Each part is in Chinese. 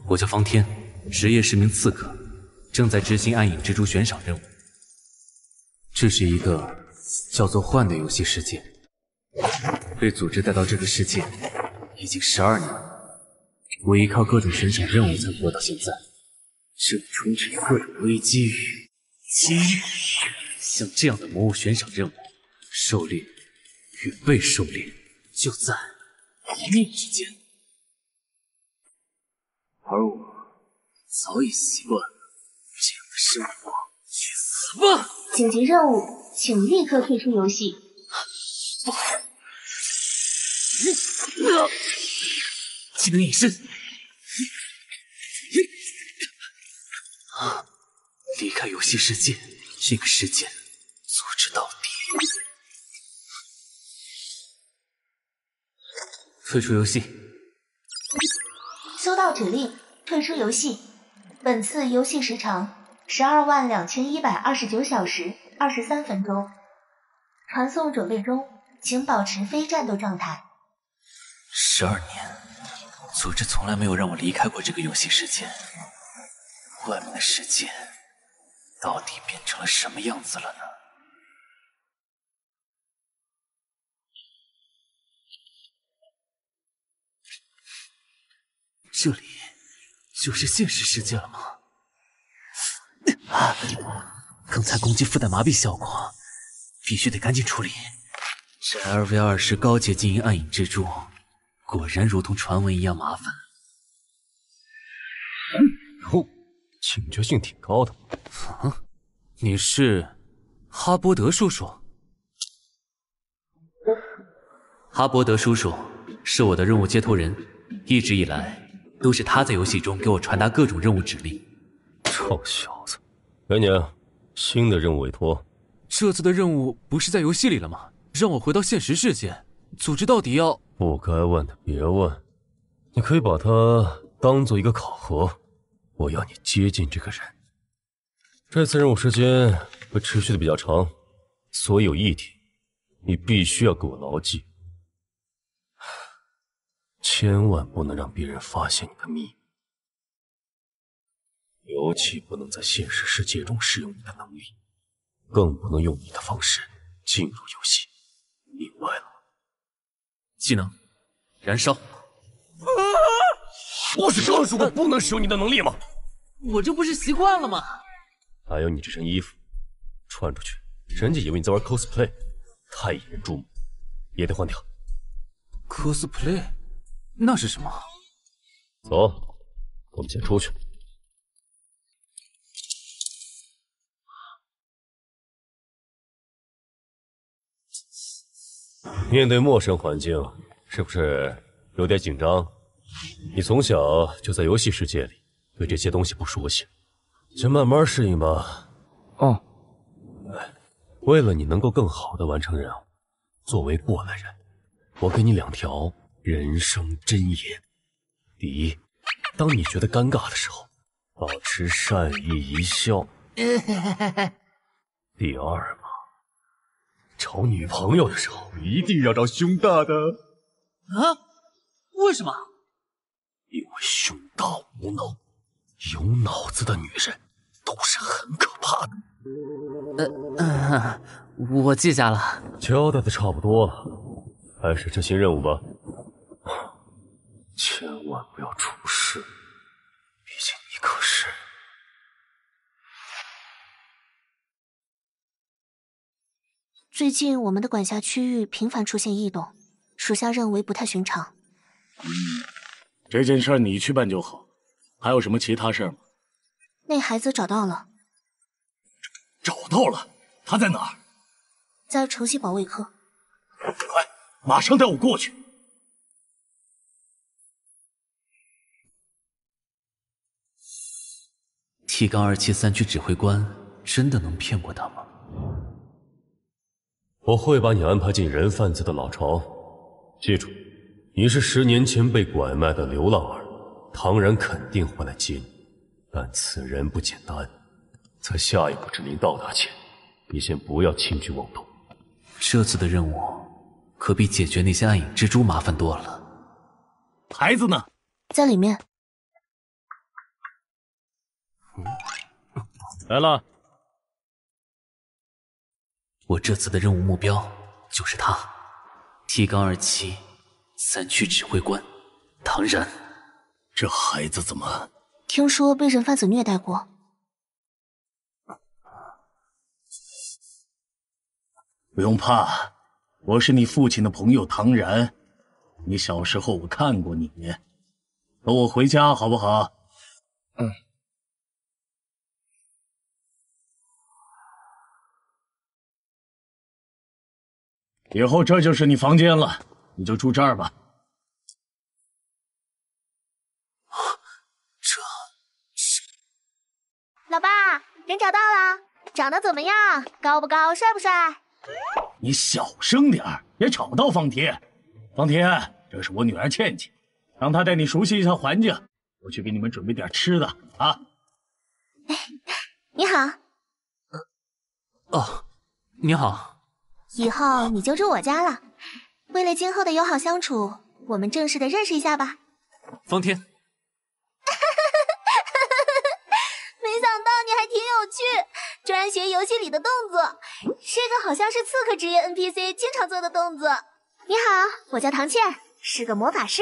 我叫方天，职业是名刺客，正在执行暗影蜘蛛悬赏任务。这是一个叫做幻的游戏世界，被组织带到这个世界已经12年了。我依靠各种悬赏任务才活到现在，这里充斥着各种危机与机遇。像这样的魔物悬赏任务，狩猎与被狩猎就在一念之间。而我早已习惯了这样的生活。去死吧！ 紧急任务，请立刻退出游戏。 不好！技能隐身。离开游戏世界，这个事件阻止到底。退出游戏。 收到指令，退出游戏。本次游戏时长122129小时23分钟。传送准备中，请保持非战斗状态。 12年，组织从来没有让我离开过这个游戏世界。外面的世界到底变成了什么样子了呢？这里就是现实世界了吗？刚才攻击附带麻痹效果，必须得赶紧处理。这 LV2是高阶经营暗影蜘蛛，果然如同传闻一样麻烦。 警觉性挺高的。 你是哈伯德叔叔？哈伯德叔叔是我的任务接头人，一直以来都是他在游戏中给我传达各种任务指令。 臭小子，给你新的任务委托。 这次的任务不是在游戏里了吗？让我回到现实世界，组织到底要…… 不该问的别问，你可以把它当做一个考核。我要你接近这个人。这次任务时间会持续的比较长，所以有一点你必须要给我牢记，千万不能让别人发现你的秘密，尤其不能在现实世界中使用你的能力，更不能用你的方式进入游戏，明白了吗？ 技能燃烧。 不是告诉我不能使用你的能力吗？ 我这不是习惯了吗？ 还有你这身衣服穿出去，人家以为你在玩 cosplay， 太引人注目，也得换掉。 cosplay？ 那是什么？ 走，我们先出去。面对陌生环境，是不是有点紧张？你从小就在游戏世界里，对这些东西不熟悉，就慢慢适应吧。 哦， 为了你能够更好的完成任务，作为过来人，我给你2条人生箴言。第一，当你觉得尴尬的时候，保持善意一笑。第二嘛，找女朋友的时候一定要找胸大的。 啊？为什么？ 因为胸大无脑，有脑子的女人都是很可怕的。 我记下了。 交代的差不多了，开始执行任务吧。千万不要出事，毕竟你可是…… 最近我们的管辖区域频繁出现异动，属下认为不太寻常。 这件事你去办就好。还有什么其他事吗？ 那孩子找到了。 找到了？他在哪儿？ 在城西保卫科。 快，马上带我过去。 T-273区指挥官真的能骗过他吗？ 我会把你安排进人贩子的老巢。记住，你是10年前被拐卖的流浪儿，唐然肯定会来接你，但此人不简单。在下一步指令到达前，你先不要轻举妄动。 这次的任务可比解决那些暗影蜘蛛麻烦多了。 孩子呢？ 在里面。 来了。 我这次的任务目标就是他，提纲273区指挥官唐然。 这孩子怎么？ 听说被人贩子虐待过。 不用怕，我是你父亲的朋友唐然。你小时候我看过你，和我回家好不好？ 嗯。 以后这就是你房间了，你就住这儿吧。 老爸，人找到了，长得怎么样？高不高？帅不帅？ 你小声点儿，别吵到方天。方天，这是我女儿倩倩，让她带你熟悉一下环境。我去给你们准备点吃的啊。 你好。 哦，你好。 以后你就住我家了。为了今后的友好相处，我们正式的认识一下吧。 方天。 没想到你还挺有趣，专学游戏里的动作，这个好像是刺客职业 NPC 经常做的动作。你好，我叫唐倩，是个魔法师。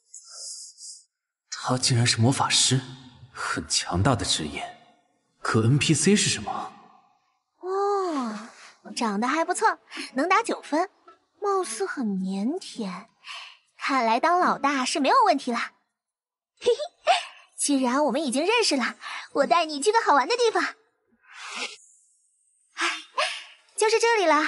他竟然是魔法师，很强大的职业。可 NPC 是什么？ 哦，长得还不错，能打9分，貌似很腼腆，看来当老大是没有问题了。嘿嘿，既然我们已经认识了，我带你去个好玩的地方。哎，就是这里了。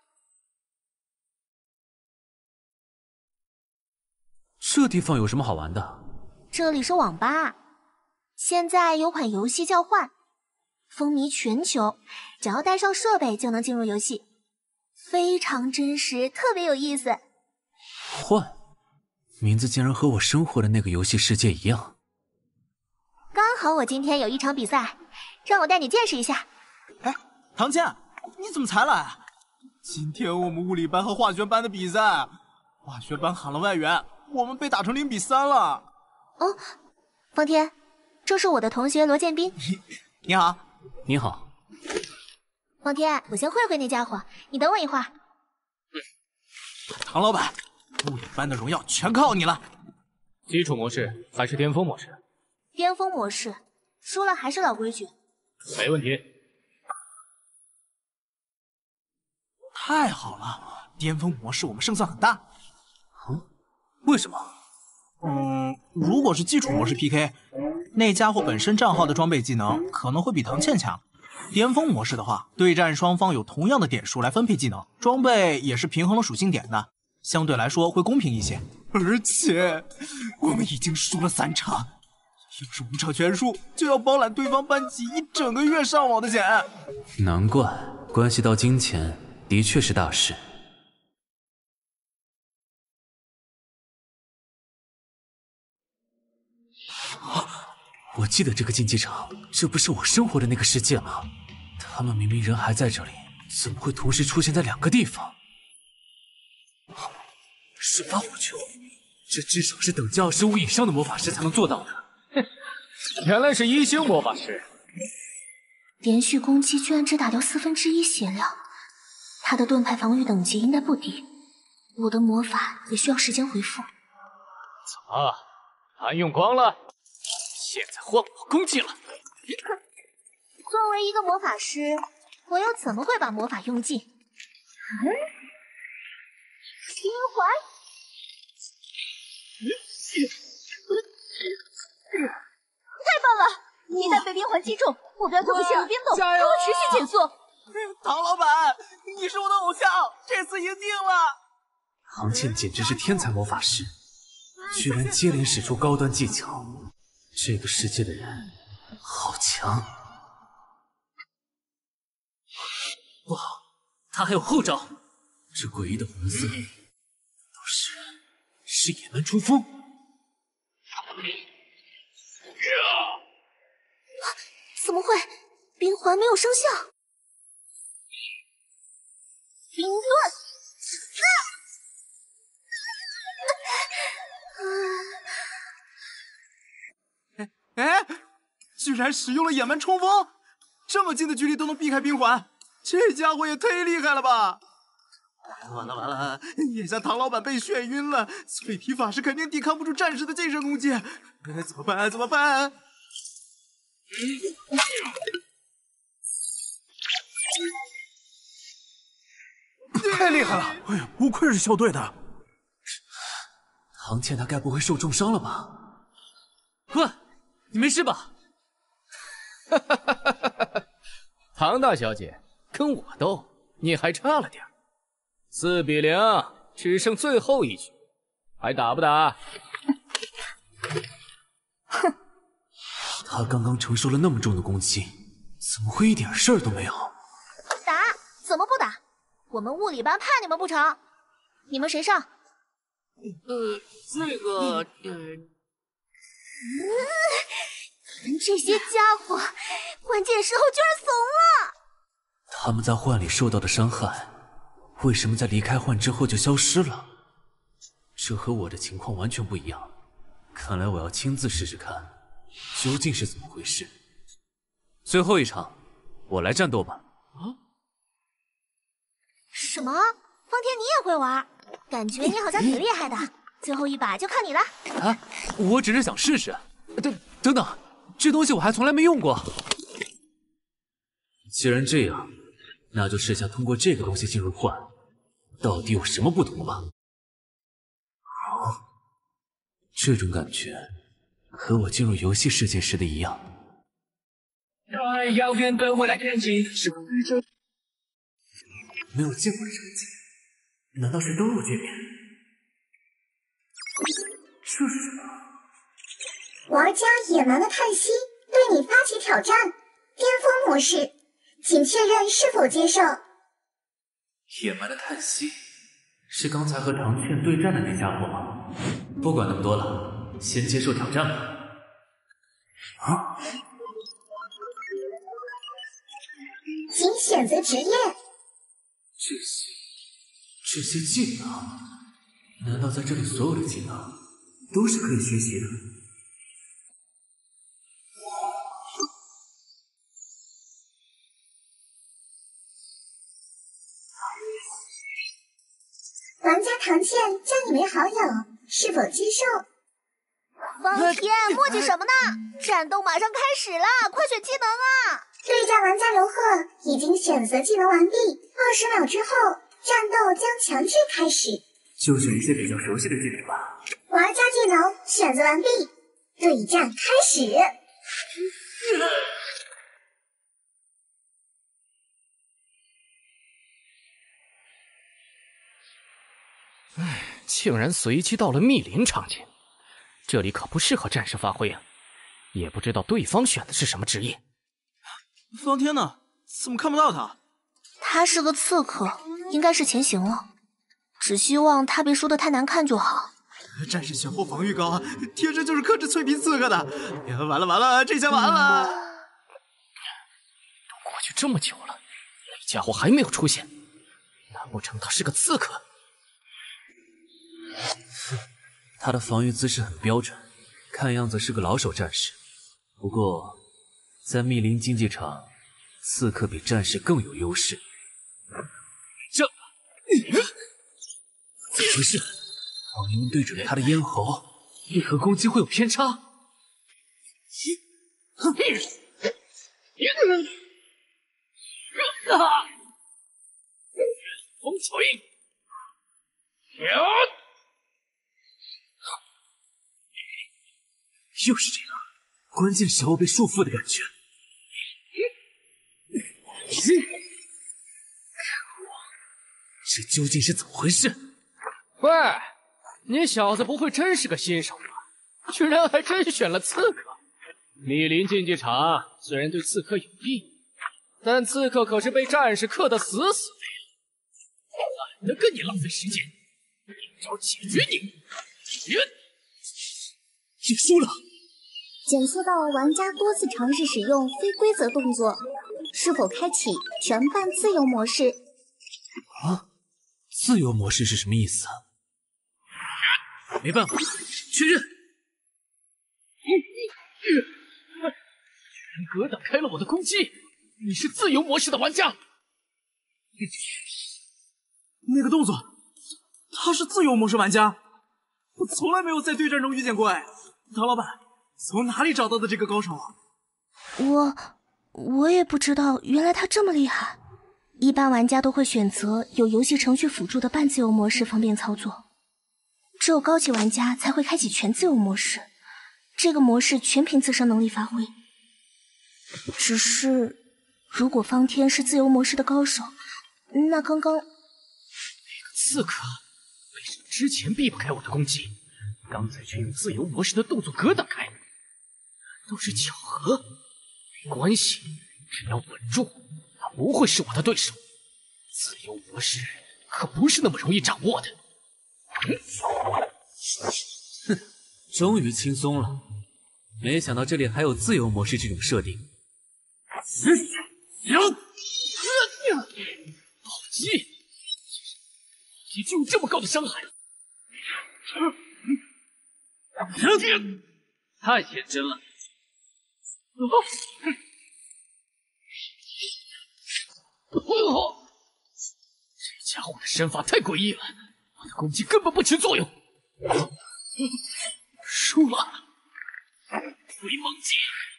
这地方有什么好玩的？ 这里是网吧，现在有款游戏叫《幻》，风靡全球，只要带上设备就能进入游戏，非常真实，特别有意思。 幻，名字竟然和我生活的那个游戏世界一样。 刚好我今天有一场比赛，让我带你见识一下。 哎，唐倩，你怎么才来？今天我们物理班和化学班的比赛，化学班喊了外援，我们被打成0-3了。 哦，方天，这是我的同学罗建斌。 你好。 你好。 方天，我先会会那家伙，你等我一会儿。 唐老板，物理班的荣耀全靠你了。 基础模式还是巅峰模式？ 巅峰模式，输了还是老规矩。 没问题。 太好了，巅峰模式我们胜算很大。 为什么？ 如果是基础模式 PK， 那家伙本身账号的装备技能可能会比唐倩强。巅峰模式的话，对战双方有同样的点数来分配技能，装备也是平衡了属性点的，相对来说会公平一些。而且我们已经输了3场，要是5场全输，就要包揽对方班级1整个月上网的钱。 难怪，关系到金钱，的确是大事。我记得这个竞技场，这不是我生活的那个世界吗？他们明明人还在这里，怎么会同时出现在2个地方？瞬发火球，这至少是等级25以上的魔法师才能做到的。 原来是1星魔法师。 连续攻击居然只打掉1/4血量，他的盾牌防御等级应该不低。我的魔法也需要时间回复。 怎么，还用光了？现在换我攻击了。 作为一个魔法师，我又怎么会把魔法用尽？冰环，太棒了！一旦被冰环击中，目标就会陷入冰冻，然后持续减速。 唐老板，你是我的偶像，这次赢定了！ 唐倩简直是天才魔法师，居然接连使出高端技巧。这个世界的人好强！不好，他还有后招！这诡异的红色，是野蛮冲锋！ 怎么会？冰环没有生效。冰盾！ 哎，居然使用了野蛮冲锋， 这么近的距离都能避开冰环，这家伙也忒厉害了吧！完了完了，眼下唐老板被眩晕了，脆皮法师肯定抵抗不住战士的近身攻击，怎么办？怎么办？ 太厉害了！哎呀，不愧是校队的。 唐倩她该不会受重伤了吧？喂，你没事吧？ 哈哈哈哈哈！唐大小姐，跟我斗，你还差了点。4比0，只剩最后一局，还打不打？ 哼！他刚刚承受了那么重的攻击，怎么会一点事儿都没有？ 打？怎么不打？我们物理班怕你们不成？你们谁上？这些家伙，关键时候居然怂了。 他们在幻里受到的伤害，为什么在离开幻之后就消失了？这和我的情况完全不一样。看来我要亲自试试看，究竟是怎么回事。最后一场，我来战斗吧。啊？ 什么？方天你也会玩？感觉你好像挺厉害的。最后一把就靠你了。 啊，我只是想试试。等等，这东西我还从来没用过。既然这样，那就试下通过这个东西进入幻，到底有什么不同吧？这种感觉和我进入游戏世界时的一样。遥远的未来天际，没有见过这场景，难道是都有界面？这是什么？ 玩家野蛮的叹息对你发起挑战，巅峰模式，请确认是否接受。 野蛮的叹息，是刚才和唐倩对战的那家伙吗？不管那么多了，先接受挑战吧。啊！ 请选择职业。 这些技能，难道在这里所有的技能都是可以学习的？ 玩家唐倩加你为好友，是否接受？ 方天，墨迹什么呢？战斗马上开始了，快选技能啊！ 对战玩家刘贺已经选择技能完毕，20秒之后，战斗将强制开始。 就选一些比较熟悉的技能吧。 玩家技能选择完毕，对战开始。 竟然随机到了密林场景，这里可不适合战士发挥啊！也不知道对方选的是什么职业。 方天呢？怎么看不到他？ 他是个刺客，应该是前行了。只希望他别输得太难看就好。 战士选货防御高，天生就是克制脆皮刺客的。完了完了，这下完了！ 都过去这么久了，那家伙还没有出现，难不成他是个刺客？ 他的防御姿势很标准，看样子是个老手战士。不过，在密林竞技场，刺客比战士更有优势。这怎么回事？我明明对准了他的咽喉，为何攻击会有偏差？风草印，又是这样，关键时候被束缚的感觉。这究竟是怎么回事？ 喂，你小子不会真是个新手吧？居然还真选了刺客！密林竞技场虽然对刺客有利，但刺客可是被战士克得死死的呀！懒得跟你浪费时间，一招解决你！ 也输了。 检测到玩家多次尝试使用非规则动作，是否开启全半自由模式？ 啊，自由模式是什么意思啊？没办法，确认。 居然格挡开了我的攻击， 你是自由模式的玩家。 那个动作，他是自由模式玩家，我从来没有在对战中遇见过哎。唐老板，从哪里找到的这个高手啊？ 我也不知道，原来他这么厉害。一般玩家都会选择有游戏程序辅助的半自由模式方便操作，只有高级玩家才会开启全自由模式，这个模式全凭自身能力发挥。只是如果方天是自由模式的高手，那刚刚那个刺客为什么之前避不开我的攻击，刚才却用自由模式的动作格挡开？都是巧合？没关系，只要稳住，他不会是我的对手。自由模式可不是那么容易掌握的。 哼，终于轻松了。没想到这里还有自由模式这种设定。 暴击就有这么高的伤害？太天真了。这家伙的身法太诡异了，我的攻击根本不起作用。输了，回猛击！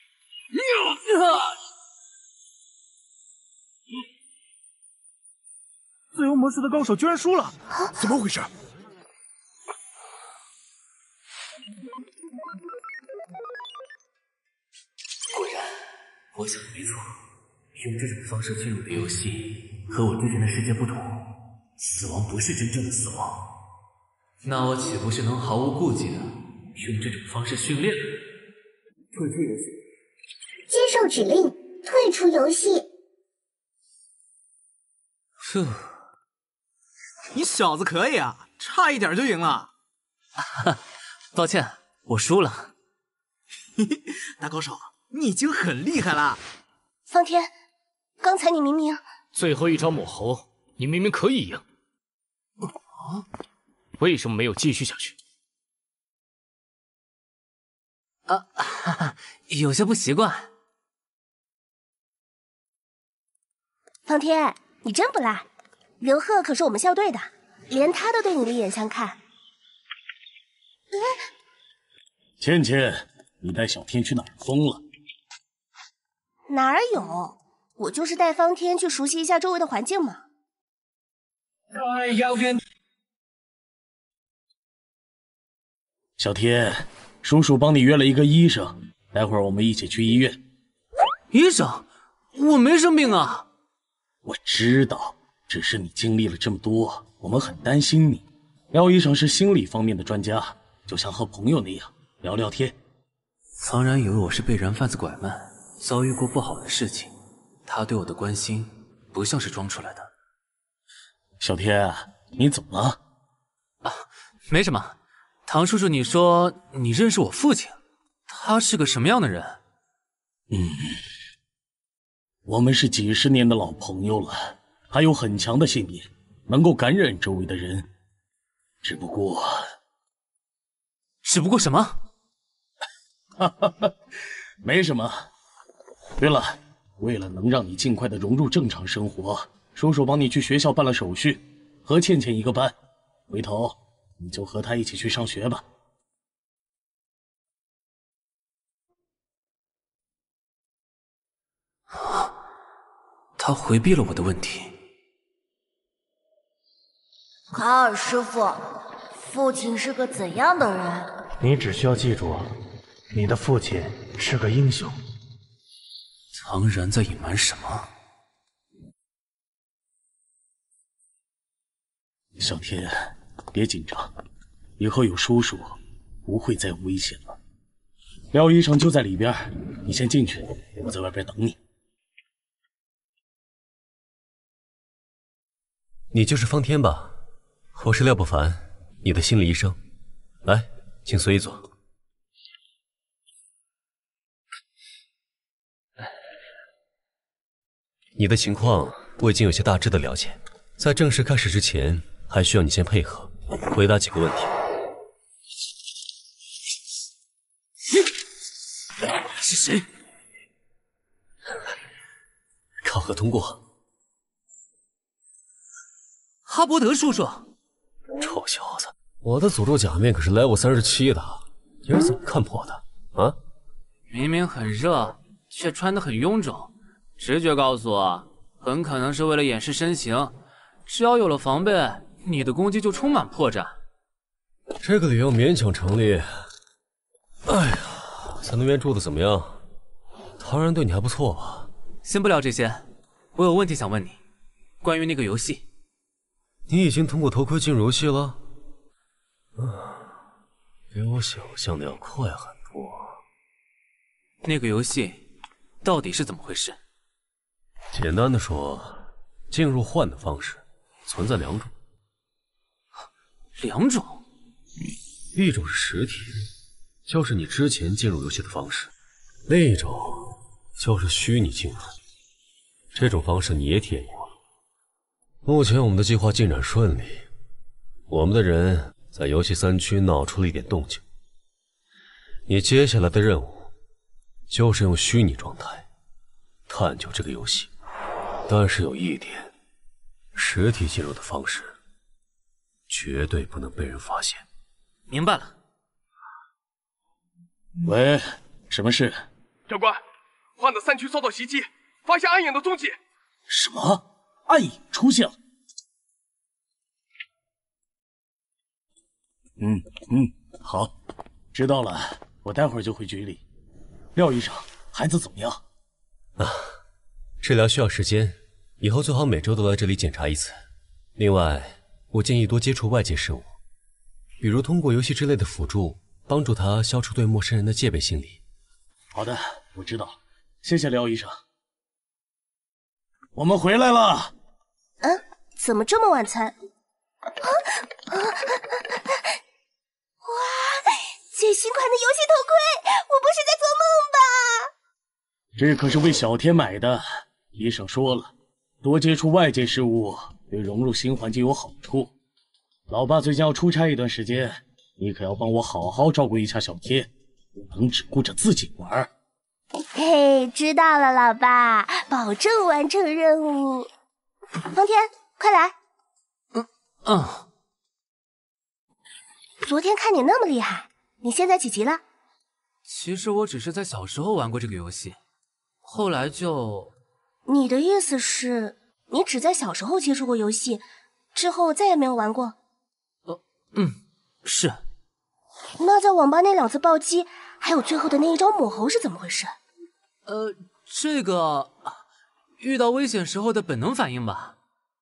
自由模式的高手居然输了，怎么回事？ 果然，我想的没错，用这种方式进入的游戏和我之前的世界不同，死亡不是真正的死亡。那我岂不是能毫无顾忌的用这种方式训练？退出游戏。 接受指令，退出游戏。 你小子可以啊，差一点就赢了。 抱歉，我输了。 大高手，你已经很厉害了。 方天，刚才你明明…… 最后一招抹猴，你明明可以赢，为什么没有继续下去？ 有些不习惯。 方天，你真不赖，刘贺可是我们校队的，连他都对你另眼相看。 倩倩，你带小天去哪儿疯了？ 哪儿有？我就是带方天去熟悉一下周围的环境嘛。 小天，叔叔帮你约了一个医生，待会儿我们一起去医院。 医生，我没生病啊。 我知道，只是你经历了这么多，我们很担心你。廖医生是心理方面的专家，就像和朋友那样聊聊天。 苍然以为我是被人贩子拐卖，遭遇过不好的事情，他对我的关心不像是装出来的。 小天，你怎么了？ 没什么。唐叔叔，你说你认识我父亲，他是个什么样的人？ 我们是几十年的老朋友了，他有很强的信念，能够感染周围的人。只不过什么？ 没什么。对了，为了能让你尽快的融入正常生活，叔叔帮你去学校办了手续，和倩倩一个班，回头你就和她一起去上学吧。 他回避了我的问题。 卡尔师傅，父亲是个怎样的人？ 你只需要记住，你的父亲是个英雄。 唐然在隐瞒什么？ 小天，别紧张，以后有叔叔，不会再有危险了。廖医生就在里边，你先进去，我在外边等你。 你就是方天吧？我是廖不凡，你的心理医生。来，请随意坐。你的情况我已经有些大致的了解，在正式开始之前，还需要你先配合回答几个问题。 是谁？ 核通过。 哈伯德叔叔， 臭小子，我的诅咒假面可是 level 37的，你是怎么看破的啊？ 明明很热，却穿得很臃肿，直觉告诉我，很可能是为了掩饰身形。只要有了防备，你的攻击就充满破绽。 这个理由勉强成立。哎呀，在那边住的怎么样？唐然对你还不错吧？ 先不聊这些，我有问题想问你，关于那个游戏。 你已经通过头盔进入游戏了？比我想象的要快很多。 那个游戏到底是怎么回事？ 简单的说，进入幻的方式存在两种。 两种？ 一种是实体，就是你之前进入游戏的方式；另一种就是虚拟进入。这种方式你也体验过了。目前我们的计划进展顺利，我们的人在游戏3区闹出了一点动静。你接下来的任务就是用虚拟状态探究这个游戏，但是有一点，实体进入的方式绝对不能被人发现。 明白了。 喂，什么事？ 长官，幻的3区遭到袭击，发现暗影的踪迹。 什么？暗影出现了？好，知道了，我待会儿就回局里。廖医生，孩子怎么样？ 治疗需要时间，以后最好每周都来这里检查一次。另外，我建议多接触外界事物，比如通过游戏之类的辅助，帮助他消除对陌生人的戒备心理。 好的，我知道了，谢谢廖医生。我们回来了。 怎么这么晚才？哇，最新款的游戏头盔，我不是在做梦吧？ 这可是为小天买的，医生说了，多接触外界事物对融入新环境有好处。老爸最近要出差一段时间，你可要帮我好好照顾一下小天，不能只顾着自己玩。 嘿，知道了，老爸，保证完成任务。方天，快来。昨天看你那么厉害，你现在几级了？ 其实我只是在小时候玩过这个游戏，后来就…… 你的意思是，你只在小时候接触过游戏，之后再也没有玩过？ 是。 那在网吧那2次暴击，还有最后的那一招抹喉是怎么回事？ 这个遇到危险时候的本能反应吧。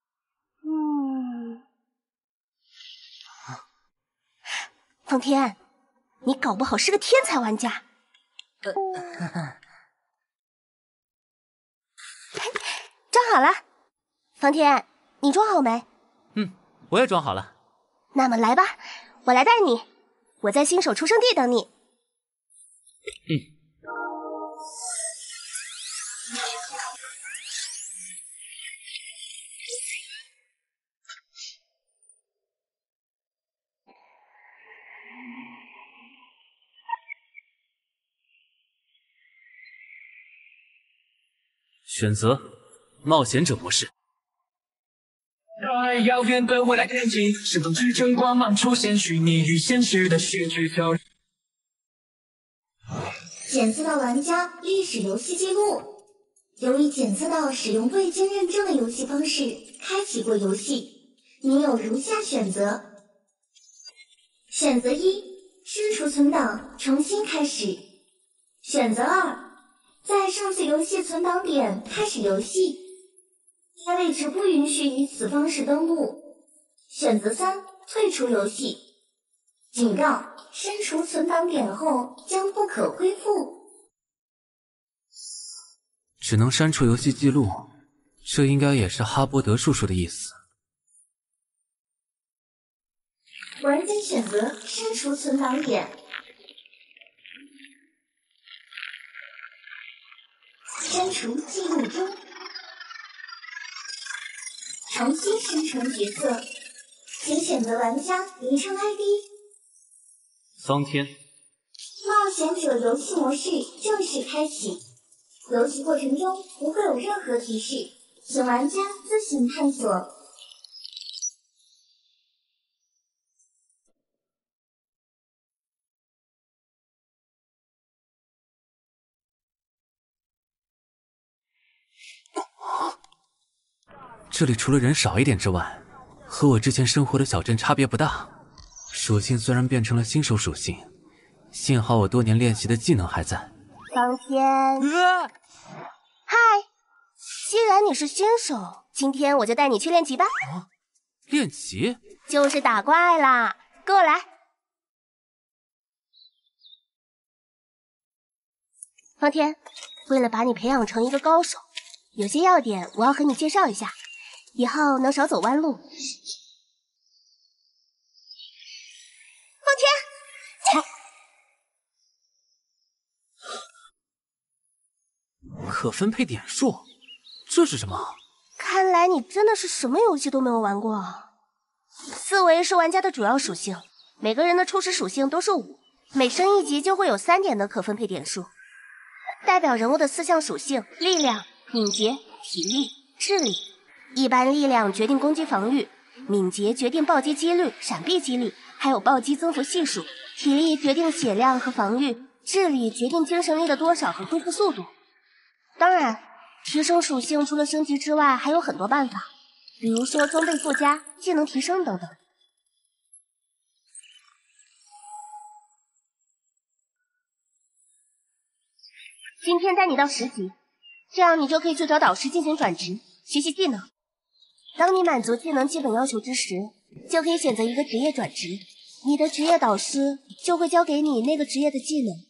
方天，你搞不好是个天才玩家。装好了，方天，你装好没？ 我也装好了。 那么来吧，我来带你，我在新手出生地等你。 选择冒险者模式。 在遥远的未来天际，是否之中光芒出现，虚拟与现实的戏剧跳。 检测到玩家历史游戏记录，由于检测到使用未经认证的游戏方式开启过游戏，你有如下选择：选择1，删除存档，重新开始；选择2，在上次游戏存档点开始游戏，该位置不允许以此方式登录；选择3，退出游戏。警告：删除存档点后将不可恢复。 只能删除游戏记录，这应该也是哈伯德叔叔的意思。 玩家选择删除存档点。删除记录中。重新生成角色，请选择玩家昵称 ID。 桑天。 冒险者游戏模式正式开启， 游戏过程中不会有任何提示，请玩家自行探索。 这里除了人少一点之外，和我之前生活的小镇差别不大。属性虽然变成了新手属性，幸好我多年练习的技能还在。 当天，嗨，既然你是新手，今天我就带你去练级吧。 练级？ 就是打怪啦，跟我来。方天，为了把你培养成一个高手，有些要点我要和你介绍一下，以后能少走弯路。方天，可分配点数，这是什么？ 看来你真的是什么游戏都没有玩过。4维是玩家的主要属性，每个人的初始属性都是5，每升1级就会有3点的可分配点数。代表人物的4项属性：力量、敏捷、体力、智力。一般力量决定攻击防御，敏捷决定暴击几率、闪避几率，还有暴击增幅系数。体力决定血量和防御，智力决定精神力的多少和恢复速度。当然，提升属性除了升级之外，还有很多办法，比如说装备附加、技能提升等等。今天带你到10级，这样你就可以去找导师进行转职，学习技能。当你满足技能基本要求之时，就可以选择一个职业转职，你的职业导师就会教给你那个职业的技能。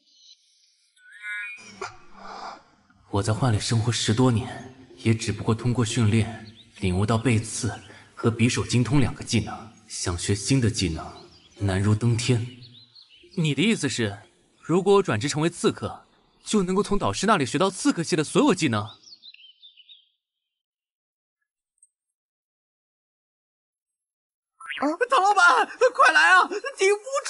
我在幻里生活10多年，也只不过通过训练领悟到背刺和匕首精通2个技能，想学新的技能难如登天。你的意思是，如果我转职成为刺客，就能够从导师那里学到刺客系的所有技能？ 唐老板，快来啊！顶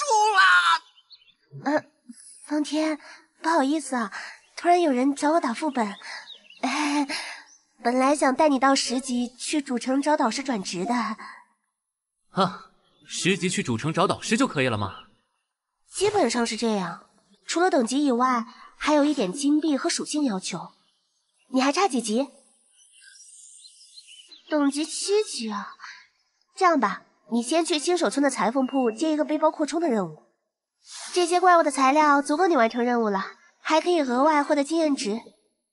不住啦！ 方天，不好意思啊，突然有人找我打副本，本来想带你到10级去主城找导师转职的。 啊，10级去主城找导师就可以了吗？ 基本上是这样，除了等级以外，还有一点金币和属性要求。你还差几级？等级7级啊。这样吧，你先去新手村的裁缝铺接一个背包扩充的任务，这些怪物的材料足够你完成任务了，还可以额外获得经验值。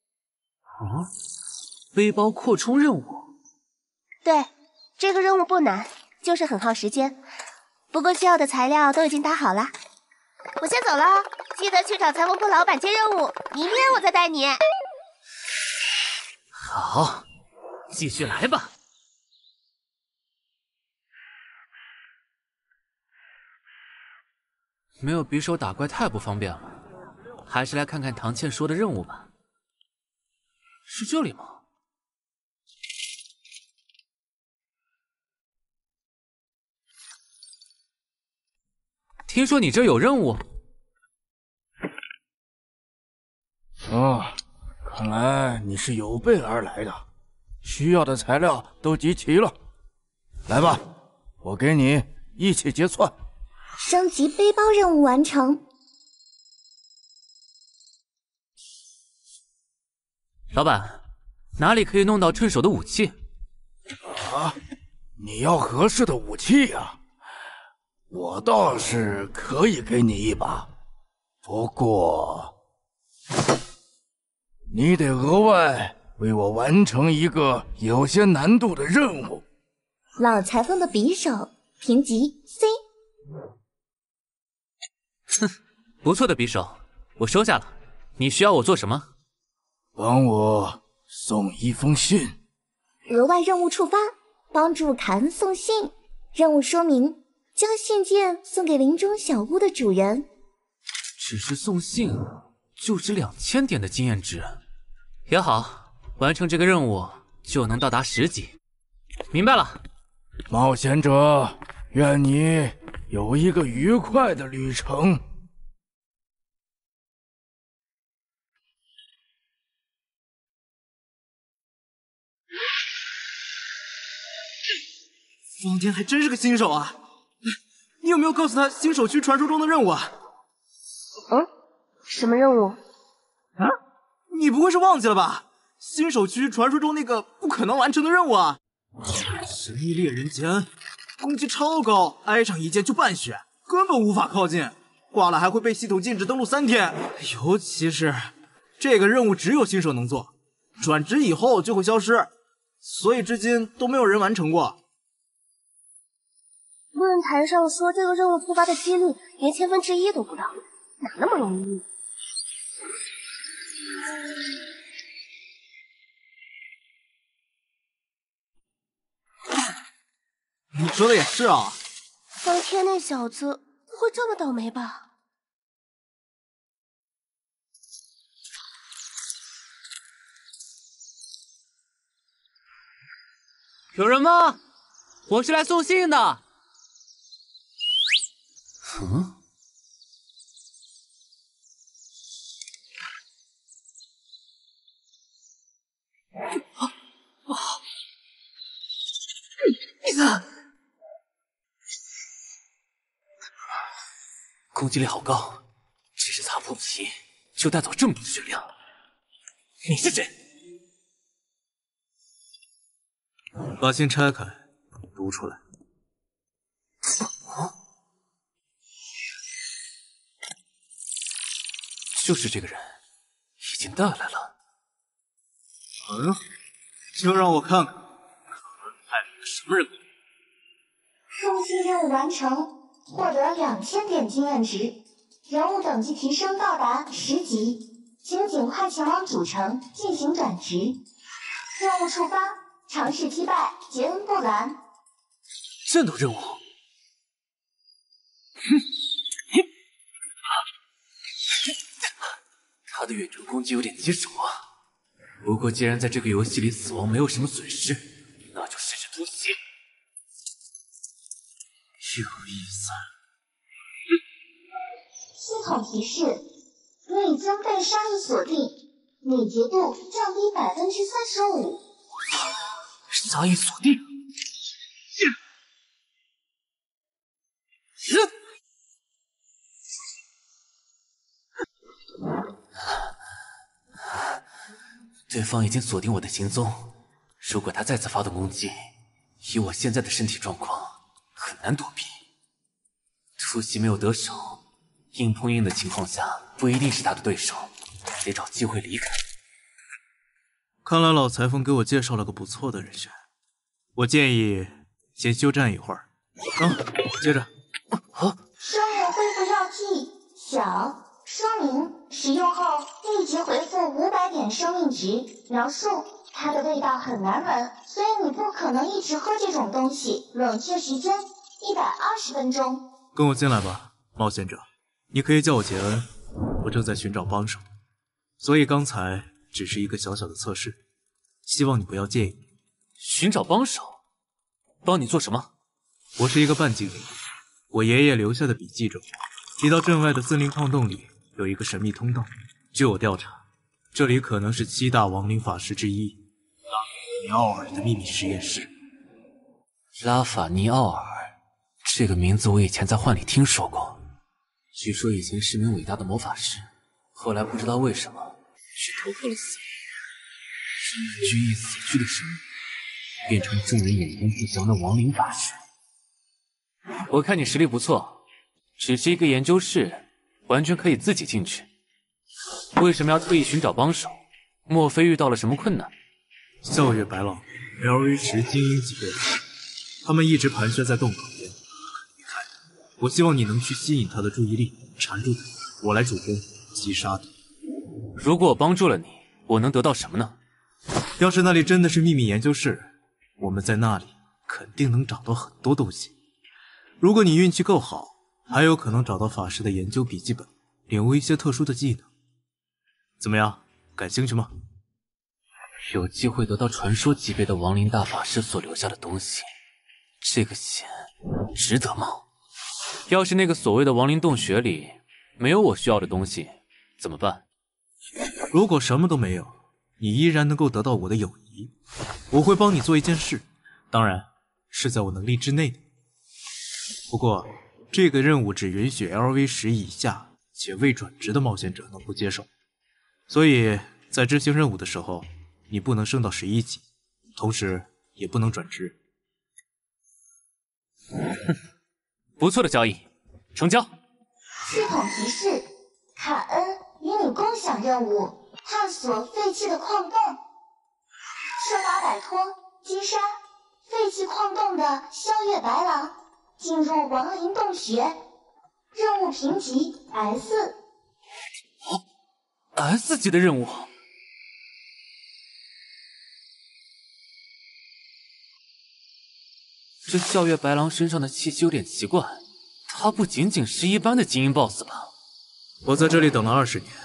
背包扩充任务？ 对，这个任务不难，就是很耗时间，不过需要的材料都已经打好了。我先走了，记得去找裁缝铺老板接任务，明天我再带你。 好，继续来吧。没有匕首打怪太不方便了，还是来看看唐倩说的任务吧。是这里吗？听说你这有任务？ 看来你是有备而来的，需要的材料都集齐了。来吧，我给你一起结算。 升级背包任务完成。 老板，哪里可以弄到趁手的武器？ 你要合适的武器啊？我倒是可以给你一把，不过你得额外为我完成一个有些难度的任务。 老裁缝的匕首，评级 C。 哼，不错的匕首，我收下了。你需要我做什么？ 帮我送一封信。 额外任务触发，帮助凯恩送信。任务说明：将信件送给林中小屋的主人。 只是送信，就值2000点的经验值。也好，完成这个任务就能到达10级。明白了。 冒险者，愿你有一个愉快的旅程。 方天还真是个新手啊！你有没有告诉他新手区传说中的任务啊？ 什么任务？ 啊？你不会是忘记了吧？新手区传说中那个不可能完成的任务啊！神秘猎人杰恩，攻击超高，挨上一剑就半血，根本无法靠近，挂了还会被系统禁止登录3天。尤其是这个任务只有新手能做，转职以后就会消失，所以至今都没有人完成过。 论坛上说这个任务触发的几率连1/1000都不到，哪那么容易？ 你说的也是啊。 方天那小子不会这么倒霉吧？ 有人吗？我是来送信的。 攻击力好高，只是擦破皮就带走这么多血量。你是谁？ 把信拆开，读出来。 就是这个人，已经带来了。 就让我看看，可能派了个什么人过来。 送信任务完成，获得2000点经验值，人物等级提升到达10级，请尽快前往主城进行转职。任务触发，尝试击败杰恩·布兰。 战斗任务。他的远程攻击有点棘手啊。不过既然在这个游戏里死亡没有什么损失，那就试试突袭。有意思。 系统提示：你已经被杀意锁定，敏捷度降低35%。 杀意锁定。对方已经锁定我的行踪，如果他再次发动攻击，以我现在的身体状况，很难躲避。突袭没有得手，硬碰硬的情况下，不一定是他的对手，得找机会离开。 看来老裁缝给我介绍了个不错的人选，我建议先休战一会儿。接着。 生物恢复药剂小。说明使用后立即回复500点生命值。描述：它的味道很难闻，所以你不可能一直喝这种东西。冷却时间120分钟。 跟我进来吧，冒险者。你可以叫我杰恩，我正在寻找帮手，所以刚才只是一个小小的测试，希望你不要介意。 寻找帮手？帮你做什么？ 我是一个半精灵，我爷爷留下的笔记中提到镇外的森林矿洞里有一个神秘通道，据我调查，这里可能是7大亡灵法师之一拉法尼奥尔的秘密实验室。 拉法尼奥尔，这个名字我以前在幻里听说过。据说以前是名伟大的魔法师，后来不知道为什么去投靠了死人，居于死去的生命，变成众人眼中不祥的亡灵法师。我看你实力不错，只是一个研究室。完全可以自己进去，为什么要特意寻找帮手？莫非遇到了什么困难？ 笑月白狼 LV10精英级别，他们一直盘旋在洞口边，离开。我希望你能去吸引他的注意力，缠住他，我来主攻击杀他。 如果我帮助了你，我能得到什么呢？ 要是那里真的是秘密研究室，我们在那里肯定能找到很多东西。如果你运气够好，还有可能找到法师的研究笔记本，领悟一些特殊的技能。怎么样，感兴趣吗？ 有机会得到传说级别的亡灵大法师所留下的东西，这个险值得吗？要是那个所谓的亡灵洞穴里没有我需要的东西，怎么办？ 如果什么都没有，你依然能够得到我的友谊。我会帮你做一件事，当然， 是在我能力之内的。不过，这个任务只允许 LV10以下且未转职的冒险者能够接受，所以在执行任务的时候，你不能升到11级，同时也不能转职。 不错的交易，成交。 系统提示：卡恩与你共享任务，探索废弃的矿洞，设法摆脱击杀废弃矿洞的萧月白狼，进入亡灵洞穴。任务评级 S。S 级的任务。这笑月白狼身上的气息有点奇怪，他不仅仅是一般的精英 BOSS 吧？ 我在这里等了20年，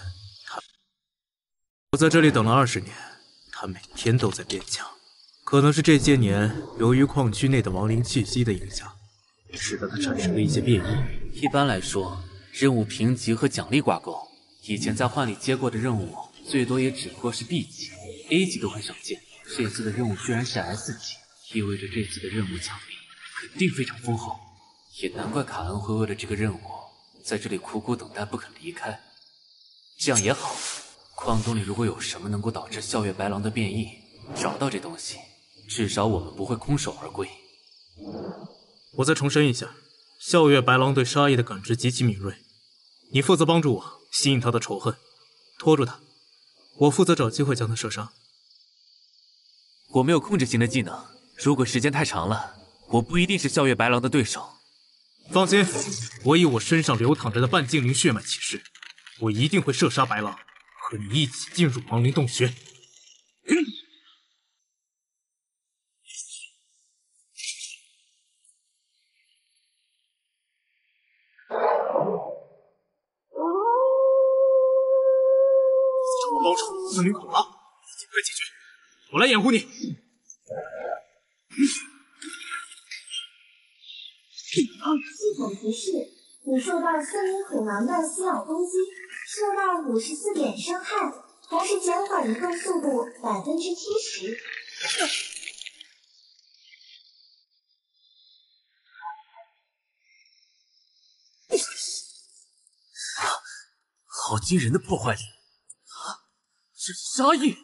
他每天都在变强。可能是这些年由于矿区内的亡灵气息的影响，使得他产生了一些变异。 一般来说，任务评级和奖励挂钩。以前在幻里接过的任务，最多也只不过是 B 级、A 级都很少见。这次的任务居然是 S 级，意味着这次的任务奖励肯定非常丰厚。也难怪卡恩会为了这个任务，在这里苦苦等待不肯离开。这样也好，矿洞里如果有什么能够导致笑月白狼的变异，找到这东西，至少我们不会空手而归。 我再重申一下，笑月白狼对杀意的感知极其敏锐，你负责帮助我吸引他的仇恨，拖住他，我负责找机会将他射杀。 我没有控制型的技能，如果时间太长了，我不一定是笑月白狼的对手。 放心，我以我身上流淌着的半精灵血脉起誓，我一定会射杀白狼，和你一起进入亡灵洞穴。包场森林恐狼，尽快解决，我来掩护你。 系统提示：你受到森林恐狼的撕咬攻击，受到54点伤害，同时减缓移动速度70%。 好惊人的破坏力！这是杀意！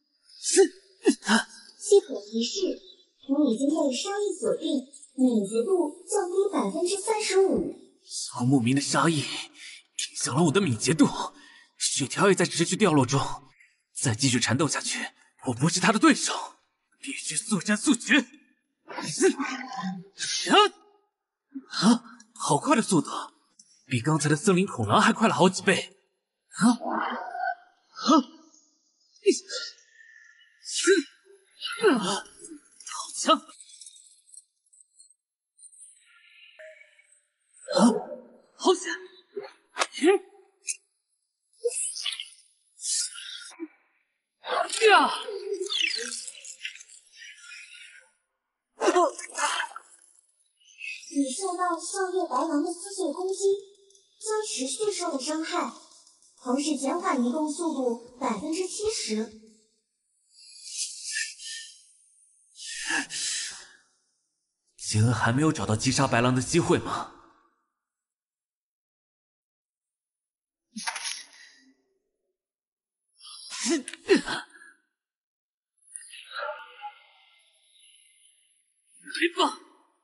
系统提示：你已经被杀意锁定，敏捷度降低35%。 这莫名的杀意影响了我的敏捷度，血条也在持续掉落中。再继续缠斗下去，我不是他的对手，必须速战速决！好快的速度，比刚才的森林恐狼还快了好几倍！好强！好险！ 你受到笑月白狼的撕碎攻击，将持续受到伤害，同时减缓移动速度70%。 杰恩还没有找到击杀白狼的机会吗？来吧！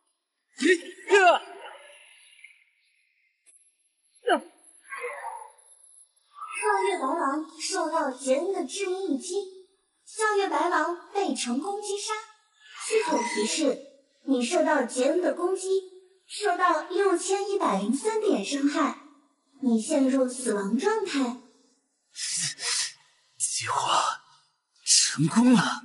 笑月白狼受到杰恩的致命一击，笑月白狼被成功击杀。系统提示：你受到杰恩的攻击，受到6103点伤害，你陷入死亡状态。 计划成功了。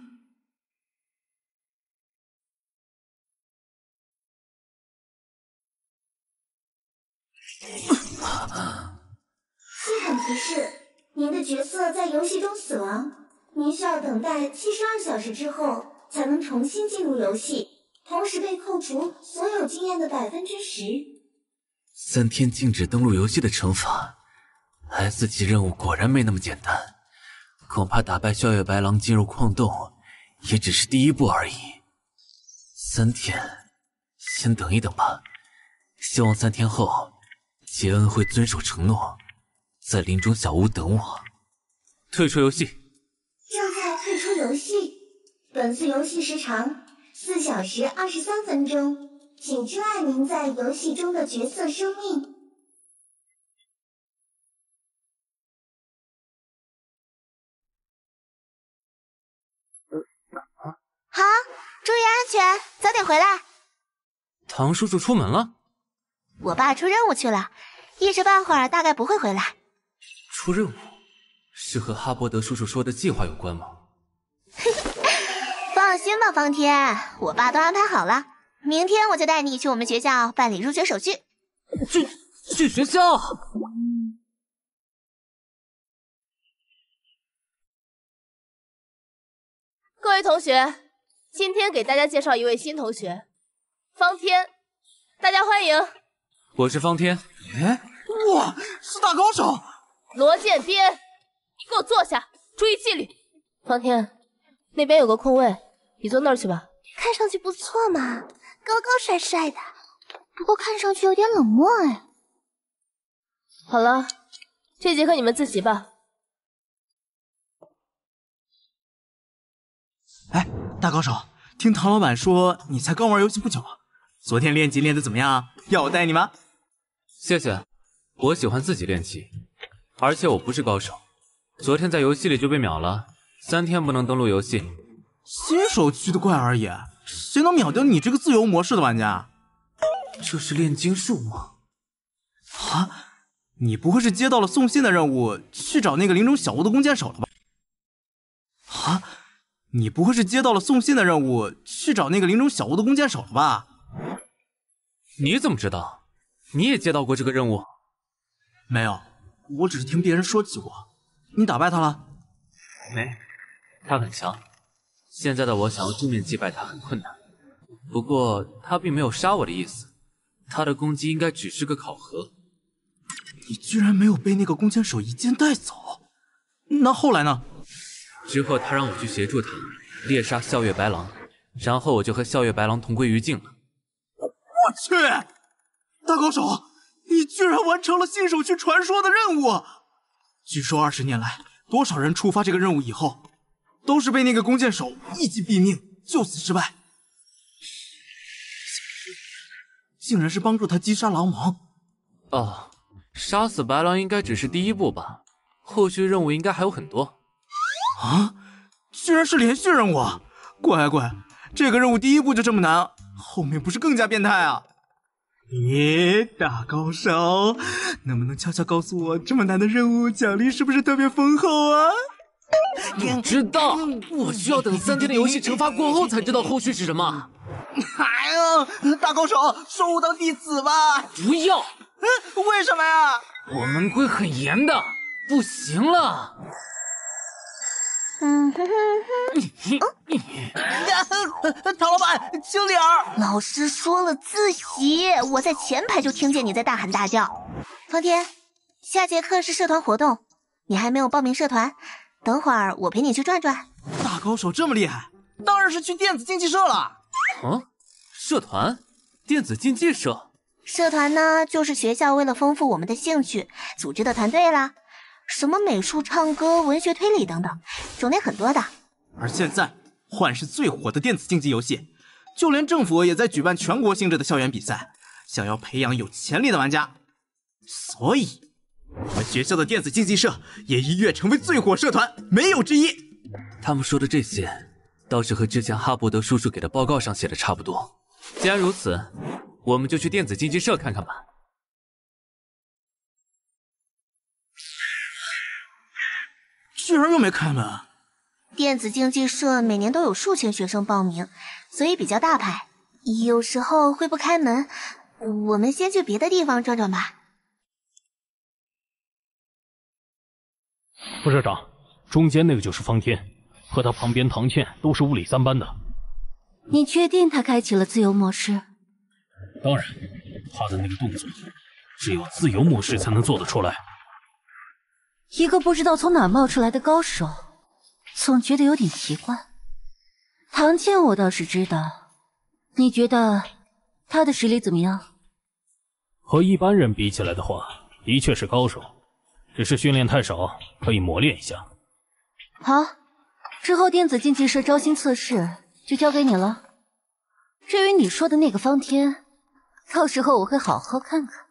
系统提示：您的角色在游戏中死亡，您需要等待72小时之后才能重新进入游戏，同时被扣除所有经验的10%。 3天禁止登录游戏的惩罚 ，S 级任务果然没那么简单，恐怕打败笑月白狼进入矿洞也只是第一步而已。3天先等一等吧。希望3天后，杰恩会遵守承诺，在林中小屋等我。退出游戏。 正在退出游戏。本次游戏时长4小时23分钟，请珍爱您在游戏中的角色生命。 好，注意安全，早点回来。 唐叔叔出门了？ 我爸出任务去了，一时半会儿大概不会回来。 出任务？是和哈伯德叔叔说的计划有关吗？ 放心吧，方天，我爸都安排好了，明天我就带你去我们学校办理入学手续。 去学校？ 各位同学，今天给大家介绍一位新同学，方天，大家欢迎。 我是方天。 哎，哇，是大高手！ 罗建边，你给我坐下，注意纪律。方天，那边有个空位，你坐那儿去吧。 看上去不错嘛，高高帅帅的，不过看上去有点冷漠哎。 好了，这节课你们自习吧。 哎，大高手，听唐老板说你才刚玩游戏不久啊，昨天练级练得怎么样？要我带你吗？ 谢谢，我喜欢自己练级，而且我不是高手，昨天在游戏里就被秒了，3天不能登录游戏。 新手区的怪而已，谁能秒掉你这个自由模式的玩家？ 这是炼金术吗？ 啊，你不会是接到了送信的任务，去找那个林中小屋的弓箭手了吧？啊，你不会是接到了送信的任务，去找那个林中小屋的弓箭手了吧？ 你怎么知道？你也接到过这个任务？ 没有，我只是听别人说起过。你打败他了？ 没，他很强。现在的我想要正面击败他很困难。不过他并没有杀我的意思，他的攻击应该只是个考核。 你居然没有被那个弓箭手一剑带走？那后来呢？ 之后他让我去协助他猎杀笑月白狼，然后我就和笑月白狼同归于尽了。 我去！大高手，你居然完成了新手区传说的任务！据说20年来，多少人触发这个任务以后，都是被那个弓箭手一击毙命，就此失败。竟然是帮助他击杀狼王。 哦，杀死白狼应该只是第一步吧，后续任务应该还有很多。 啊，居然是连续任务！乖乖，这个任务第一步就这么难，后面不是更加变态啊？咦，大高手，能不能悄悄告诉我，这么难的任务奖励是不是特别丰厚啊？ 我知道，我需要等3天的游戏惩罚过后才知道后续是什么。 哎呀，大高手，收我当弟子吧！ 不要！ 为什么呀？ 我门规很严的，不行了。 唐老板，轻点儿！ 老师说了自习，我在前排就听见你在大喊大叫。方天，下节课是社团活动，你还没有报名社团，等会儿我陪你去转转。 大高手这么厉害，当然是去电子竞技社了。 社团？电子竞技社？ 社团呢，就是学校为了丰富我们的兴趣组织的团队啦，什么美术、唱歌、文学、推理等等，种类很多的。 而现在，幻是最火的电子竞技游戏，就连政府也在举办全国性质的校园比赛，想要培养有潜力的玩家。所以，我们学校的电子竞技社也一跃成为最火社团，没有之一。 他们说的这些，倒是和之前哈伯德叔叔给的报告上写的差不多。既然如此，我们就去电子竞技社看看吧。 居然又没开门！ 电子竞技社每年都有数千学生报名，所以比较大牌，有时候会不开门。我们先去别的地方转转吧。 副社长，中间那个就是方天，和他旁边唐倩都是物理3班的。 你确定他开启了自由模式？ 当然，他的那个动作，只有自由模式才能做得出来。 一个不知道从哪冒出来的高手，总觉得有点奇怪。唐倩我倒是知道，你觉得他的实力怎么样？ 和一般人比起来的话，的确是高手，只是训练太少，可以磨练一下。 好，之后电子竞技社招新测试就交给你了。至于你说的那个方天，到时候我会好好看看。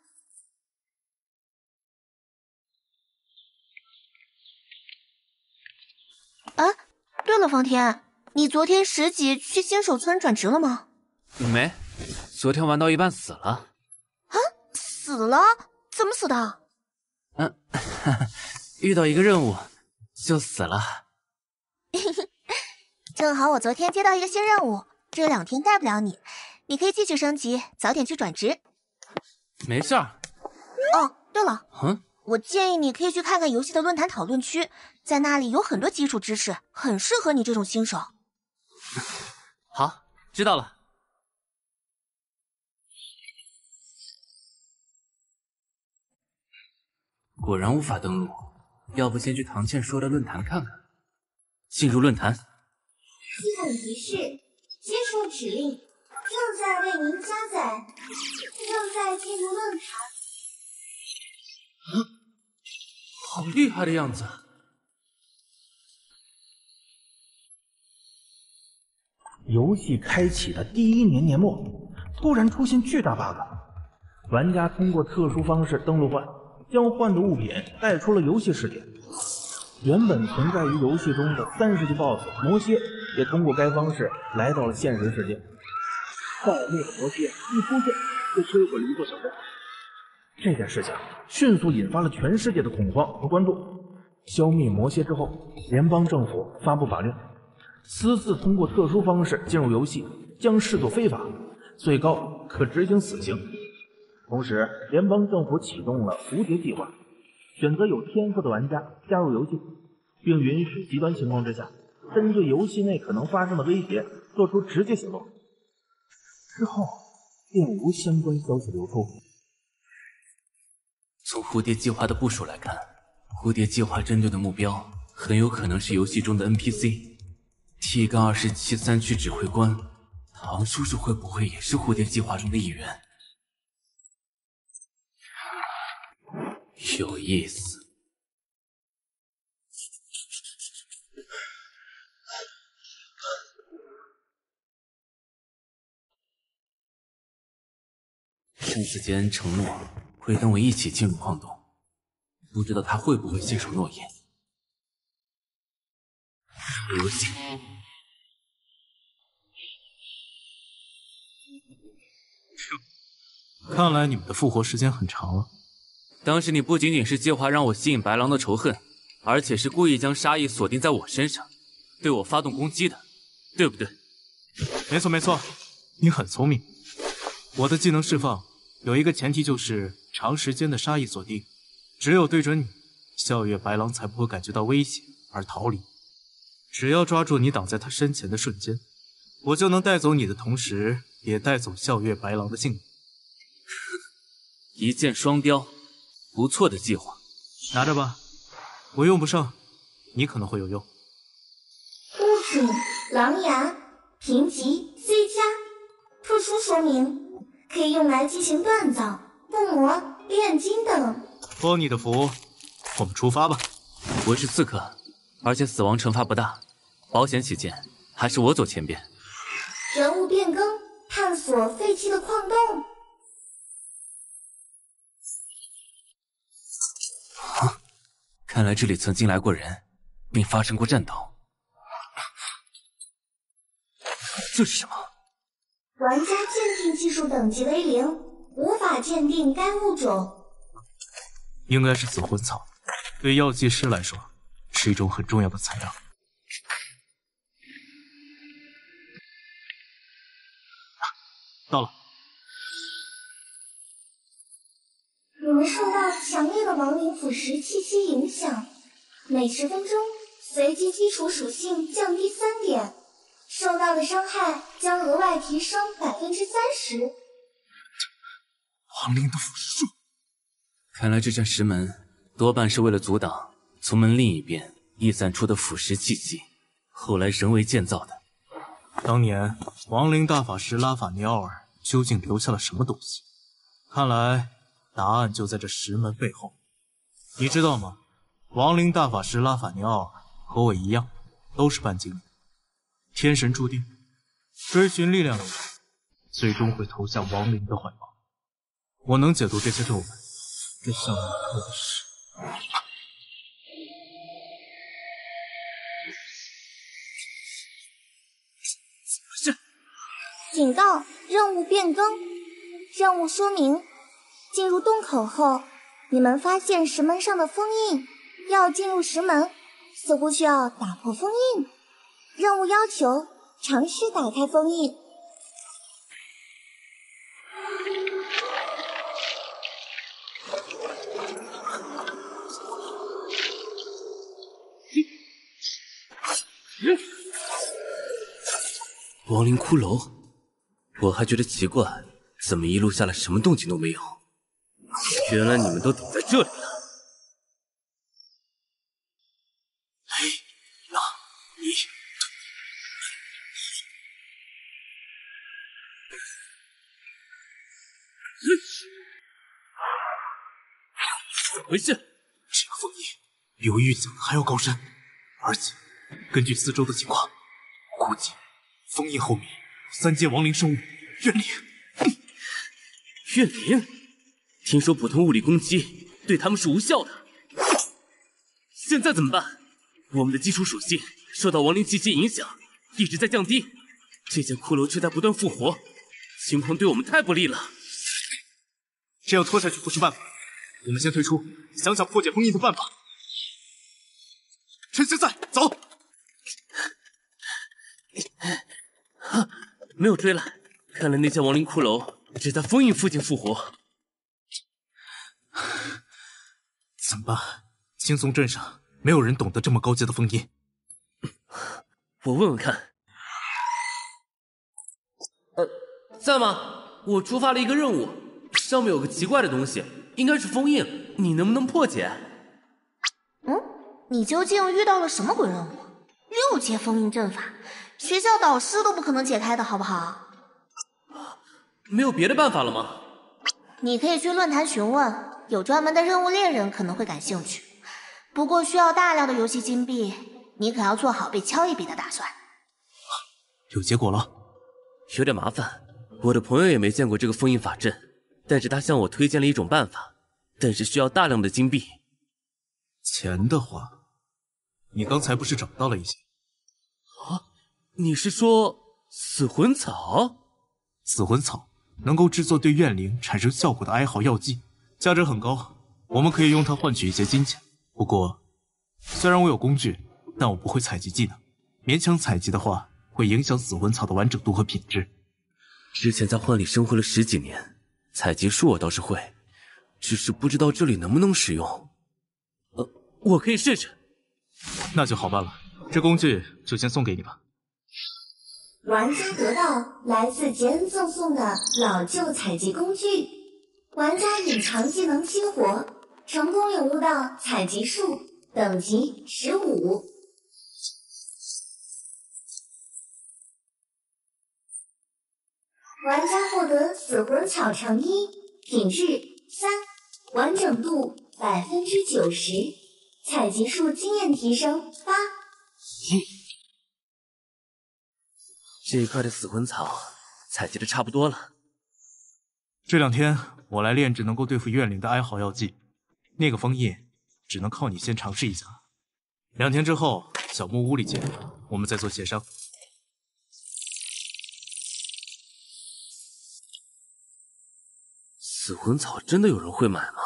啊，对了，方天，你昨天10级去新手村转职了吗？ 没，昨天玩到一半死了。 啊，死了？怎么死的？ 遇到一个任务就死了。 正好我昨天接到一个新任务，这2天带不了你，你可以继续升级，早点去转职。 没事儿。 哦，对了，我建议你可以去看看游戏的论坛讨论区，在那里有很多基础知识，很适合你这种新手。 好，知道了。果然无法登录，要不先去唐倩说的论坛看看。进入论坛。 系统提示：接受指令，正在为您加载，正在进入论坛。 好厉害的样子。 游戏开启的第1年年末，突然出现巨大 bug， 玩家通过特殊方式登录幻，将幻的物品带出了游戏世界。原本存在于游戏中的30级 BOSS 魔蝎，也通过该方式来到了现实世界。暴虐的魔蝎一出现，就摧毁了一座小镇。这件事情迅速引发了全世界的恐慌和关注。消灭魔蝎之后，联邦政府发布法令，私自通过特殊方式进入游戏将视作非法，最高可执行死刑。同时，联邦政府启动了蝴蝶计划，选择有天赋的玩家加入游戏，并允许极端情况之下针对游戏内可能发生的威胁做出直接行动。之后便无相关消息流出。 从蝴蝶计划的部署来看，蝴蝶计划针对的目标很有可能是游戏中的 NPC。T-273区指挥官唐叔叔会不会也是蝴蝶计划中的一员？有意思。陈子坚承诺会跟我一起进入矿洞，不知道他会不会信守诺言。游戏。 看来你们的复活时间很长了。 当时你不仅仅是计划让我吸引白狼的仇恨，而且是故意将杀意锁定在我身上，对我发动攻击的，对不对？ 没错没错，你很聪明。我的技能释放有一个前提，就是长时间的杀意锁定，只有对准你，笑月白狼才不会感觉到威胁而逃离。只要抓住你挡在他身前的瞬间，我就能带走你的同时，也带走笑月白狼的性命。 一箭双雕，不错的计划。 拿着吧，我用不上，你可能会有用。 物品：狼牙，评级 C+，特殊说明。可以用来进行锻造、镀膜、炼金等。 托你的福，我们出发吧。 我是刺客，而且死亡惩罚不大，保险起见，还是我走前边。 人物变更，探索废弃的矿洞。 看来这里曾经来过人，并发生过战斗。这是什么？ 玩家鉴定技术等级为0，无法鉴定该物种。 应该是死魂草，对药剂师来说是一种很重要的材料。到了。 你们受到强烈的亡灵腐蚀气息影响，每10分钟随机基础属性降低3点。受到的伤害将额外提升30%。 亡灵的腐蚀术， 看来这扇石门多半是为了阻挡从门另一边溢散出的腐蚀气息，后来人为建造的。 当年亡灵大法师拉法尼奥尔究竟留下了什么东西？看来答案就在这石门背后。你知道吗？亡灵大法师拉法尼奥尔和我一样，都是半精灵。天神注定，追寻力量的人，最终会投向亡灵的怀抱。我能解读这些咒文，这项目课的是。 警告！任务变更。任务说明：进入洞口后，你们发现石门上的封印。要进入石门，似乎需要打破封印。任务要求：尝试打开封印。 亡灵骷髅，我还觉得奇怪，怎么一路下来什么动静都没有？原来你们都等在这里了。 雷娜，你怎么回事？ 这个封印比我预想的还要高深，而且根据四周的情况，估计封印后面有3阶亡灵生物怨灵。 怨灵？听说普通物理攻击对他们是无效的。现在怎么办？我们的基础属性受到亡灵气息影响，一直在降低。这件骷髅却在不断复活，情况对我们太不利了。 这样拖下去不是办法，我们先退出，想想破解封印的办法。趁现在，走！ 没有追来，看来那些亡灵骷髅只在封印附近复活。 怎么办？青松镇上没有人懂得这么高阶的封印。 我问问看。在吗？我触发了一个任务，上面有个奇怪的东西，应该是封印，你能不能破解？ 你究竟遇到了什么鬼任务？6阶封印阵法，学校导师都不可能解开的好不好？ 没有别的办法了吗？ 你可以去论坛询问，有专门的任务猎人可能会感兴趣，不过需要大量的游戏金币，你可要做好被敲一笔的打算。 有结果了？ 有点麻烦，我的朋友也没见过这个封印法阵，但是他向我推荐了一种办法，但是需要大量的金币。 钱的话，你刚才不是找到了一些？ 你是说死魂草？ 死魂草能够制作对怨灵产生效果的哀嚎药剂，价值很高，我们可以用它换取一些金钱。不过，虽然我有工具，但我不会采集技能，勉强采集的话，会影响死魂草的完整度和品质。 之前在幻里生活了10几年，采集术我倒是会，只是不知道这里能不能使用。我可以试试。 那就好办了，这工具就先送给你吧。 玩家得到来自杰恩赠送的老旧采集工具，玩家隐藏技能激活，成功领悟到采集术，等级15。玩家获得死魂草成衣，品质3，完整度90%，采集术经验提升8。 这一块的死魂草采集的差不多了。 这2天我来炼制能够对付怨灵的哀嚎药剂，那个封印只能靠你先尝试一下。2天之后，小木屋里见，我们再做协商。 死魂草真的有人会买吗？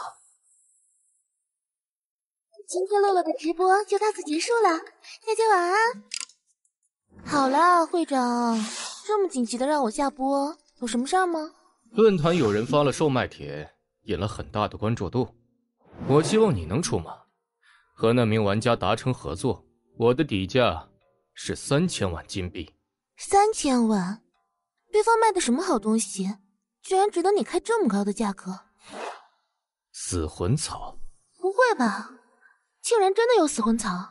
今天洛洛的直播就到此结束了，大家晚安。好了，会长，这么紧急的让我下播，有什么事儿吗？ 论坛有人发了售卖帖，引了很大的关注度，我希望你能出马，和那名玩家达成合作。我的底价是3000万金币。 3000万？对方卖的什么好东西，居然值得你开这么高的价格？ 死魂草？ 不会吧，竟然真的有死魂草？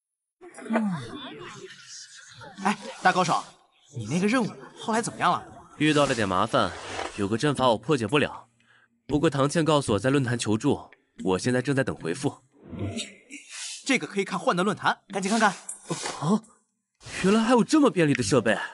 哎，大高手，你那个任务后来怎么样了？ 遇到了点麻烦，有个阵法我破解不了。不过唐倩告诉我在论坛求助，我现在正在等回复。 这个可以看幻的论坛，赶紧看看。 哦，原来还有这么便利的设备。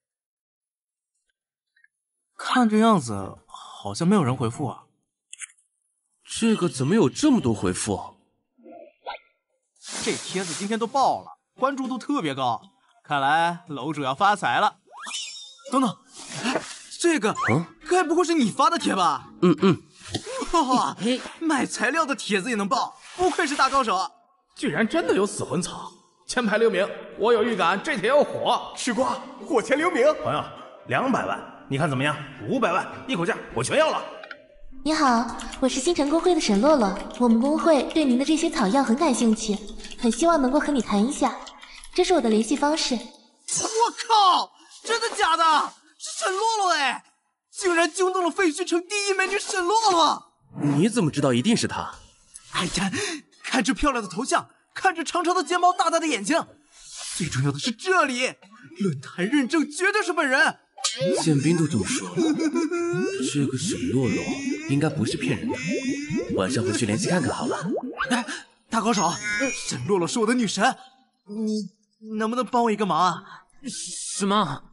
看这样子，好像没有人回复啊。 这个怎么有这么多回复？ 这帖子今天都爆了，关注度特别高，看来楼主要发财了。等等，这个，该不会是你发的帖吧？哇，卖材料的帖子也能爆，不愧是大高手。 居然真的有死魂草，前排留名，我有预感这帖要火。 吃瓜，火前留名。朋友，200万，你看怎么样？500万，一口价，我全要了。 你好，我是星辰公会的沈洛洛，我们公会对您的这些草药很感兴趣，很希望能够和你谈一下。这是我的联系方式。 我靠，真的假的？是沈洛洛哎，竟然惊动了废墟城第一美女沈洛洛。 你怎么知道一定是她？ 哎呀，看这漂亮的头像，看这长长的睫毛，大大的眼睛，最重要的是这里，论坛认证绝对是本人。 剑兵都这么说了，这个沈洛洛应该不是骗人的。晚上回去联系看看好了。 哎，大高手，沈洛洛是我的女神，你能不能帮我一个忙啊？ 什么？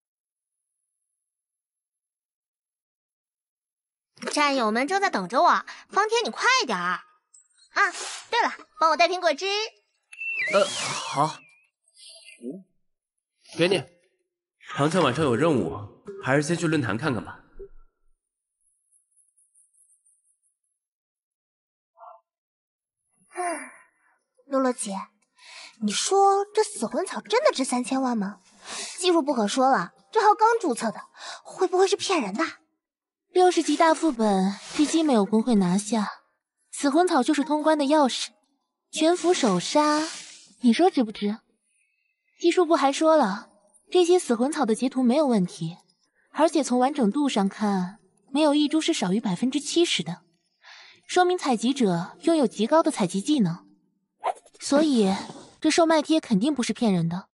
战友们正在等着我，方天你快点儿啊！对了，帮我带瓶果汁。 好，给你。唐倩晚上有任务，还是先去论坛看看吧。 洛洛姐，你说这死魂草真的值3000万吗？技术不可说了，这号刚注册的，会不会是骗人的 ？60级大副本至今没有公会拿下，死魂草就是通关的钥匙，全服首杀，你说值不值？技术部还说了。这些死魂草的截图没有问题，而且从完整度上看，没有一株是少于70%的，说明采集者拥有极高的采集技能，所以这售卖贴肯定不是骗人的。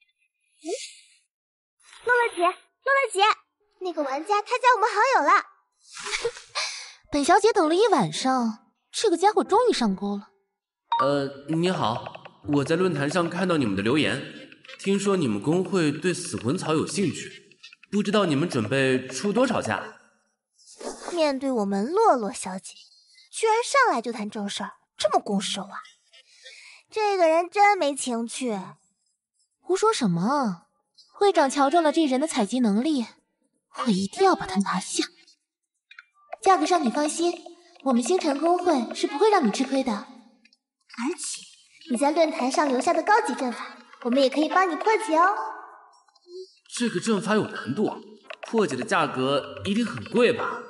洛洛姐，那个玩家他加我们好友了。 本小姐等了一晚上，这个家伙终于上钩了。 你好，我在论坛上看到你们的留言。听说你们公会对死魂草有兴趣，不知道你们准备出多少价？ 面对我们洛洛小姐，居然上来就谈正事儿，这么攻势啊！这个人真没情趣。 胡说什么？会长瞧中了这人的采集能力，我一定要把他拿下。价格上你放心，我们星辰公会是不会让你吃亏的。 而且你在论坛上留下的高级阵法，我们也可以帮你破解哦。 这个阵法有难度，破解的价格一定很贵吧？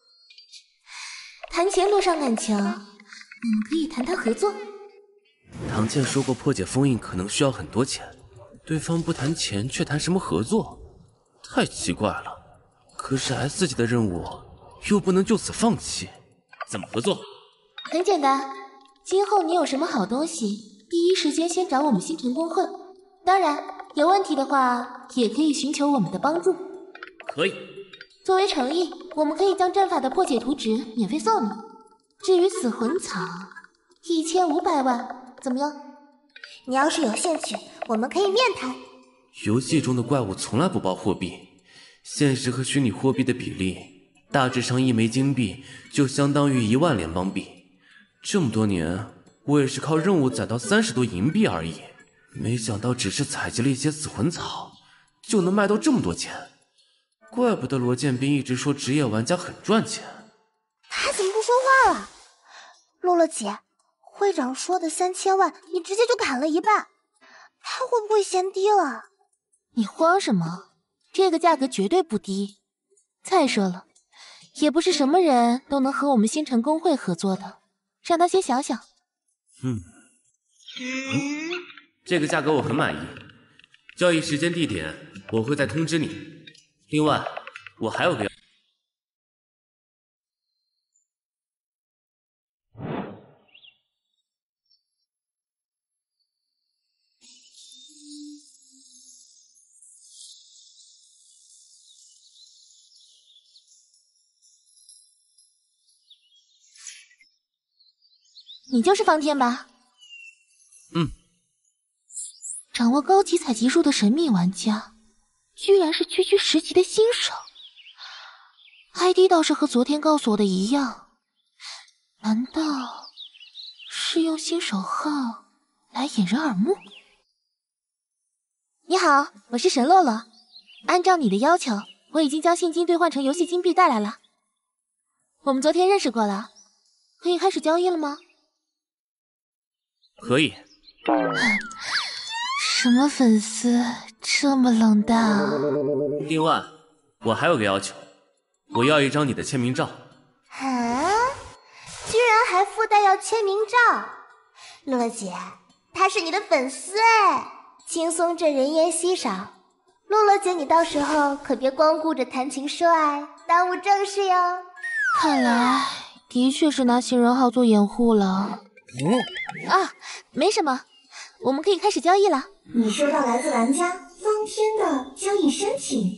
谈钱多伤感情，我们可以谈谈合作。 唐倩说过破解封印可能需要很多钱，对方不谈钱却谈什么合作，太奇怪了。可是 S 级的任务又不能就此放弃，怎么合作？ 很简单，今后你有什么好东西，第一时间先找我们星辰公会。当然，有问题的话，也可以寻求我们的帮助。 可以。 作为诚意，我们可以将阵法的破解图纸免费送你。至于死魂草，1500万，怎么样？ 你要是有兴趣，我们可以面谈。 游戏中的怪物从来不报货币，现实和虚拟货币的比例，大致上1枚金币就相当于1万联邦币。这么多年，我也是靠任务攒到30多银币而已。没想到只是采集了一些死魂草，就能卖到这么多钱，怪不得罗剑兵一直说职业玩家很赚钱。 他怎么不说话了？洛洛姐，会长说的3000万，你直接就砍了一半，他会不会嫌低了？ 你慌什么？这个价格绝对不低。再说了，也不是什么人都能和我们星辰公会合作的，让他先想想。 这个价格我很满意，交易时间地点我会再通知你。另外，我还有个你就是方天吧？ 嗯。 掌握高级采集术的神秘玩家，居然是区区10级的新手。ID 倒是和昨天告诉我的一样，难道是用新手号来引人耳目？你好，我是神洛洛。按照你的要求，我已经将现金兑换成游戏金币带来了。我们昨天认识过了，可以开始交易了吗？ 可以。 什么粉丝这么冷淡啊？ 另外，我还有个要求，我要一张你的签名照。 啊！居然还附带要签名照，洛洛姐，他是你的粉丝哎，轻松这人烟稀少。洛洛姐，你到时候可别光顾着谈情说爱，耽误正事哟。 看来的确是拿新人号做掩护了。啊，没什么，我们可以开始交易了。 你收到来自玩家方天的交易申请。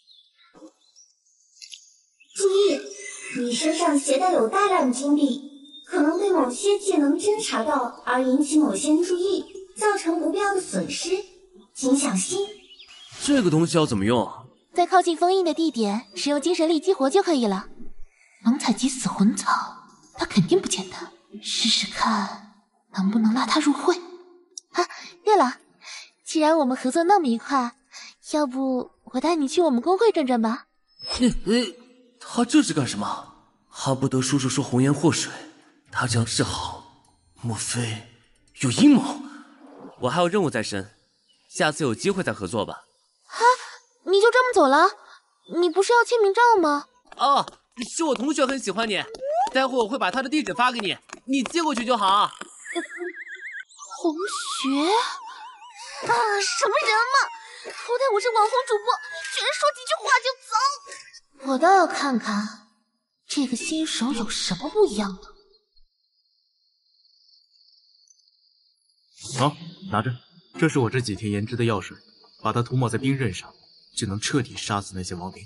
注意，你身上携带有大量金币，可能对某些技能侦查到而引起某些人注意，造成不必要的损失，请小心。 这个东西要怎么用？ 在靠近封印的地点使用精神力激活就可以了。能采集死魂草，它肯定不简单，试试看能不能拉他入会。啊，对了，既然我们合作那么愉快，要不我带你去我们公会转转吧？ 他这是干什么？哈不得叔叔说红颜祸水，他这样示好，莫非有阴谋？我还有任务在身，下次有机会再合作吧。 哈，你就这么走了？你不是要签名照吗？ 哦，是我同学很喜欢你，待会我会把他的地址发给你，你寄过去就好。 同学？啊，什么人嘛！好歹我是网红主播，居然说几句话就走。我倒要看看这个新手有什么不一样的。 好，拿着，这是我这几天研制的药水，把它涂抹在兵刃上，就能彻底杀死那些亡灵。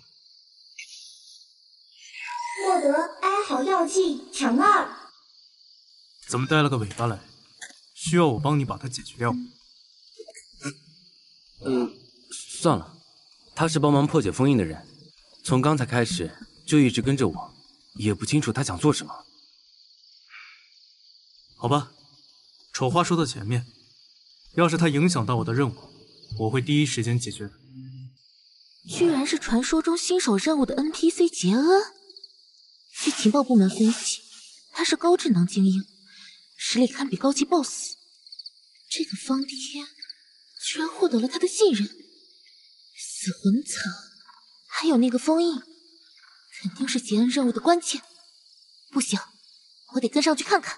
获得哀嚎药剂强2。 怎么带了个尾巴来？需要我帮你把它解决掉？ 算了，他是帮忙破解封印的人，从刚才开始就一直跟着我，也不清楚他想做什么。 好吧，丑话说到前面，要是他影响到我的任务，我会第一时间解决的。 居然是传说中新手任务的 NPC 杰恩。据情报部门分析，他是高智能精英，实力堪比高级 BOSS。这个方天居然获得了他的信任，死魂草还有那个封印，肯定是杰恩任务的关键。不行，我得跟上去看看。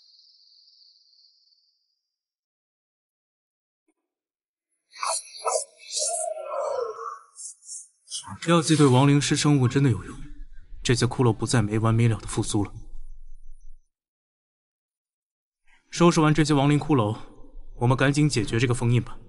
药剂对亡灵师生物真的有用，这些骷髅不再没完没了的复苏了。收拾完这些亡灵骷髅，我们赶紧解决这个封印吧。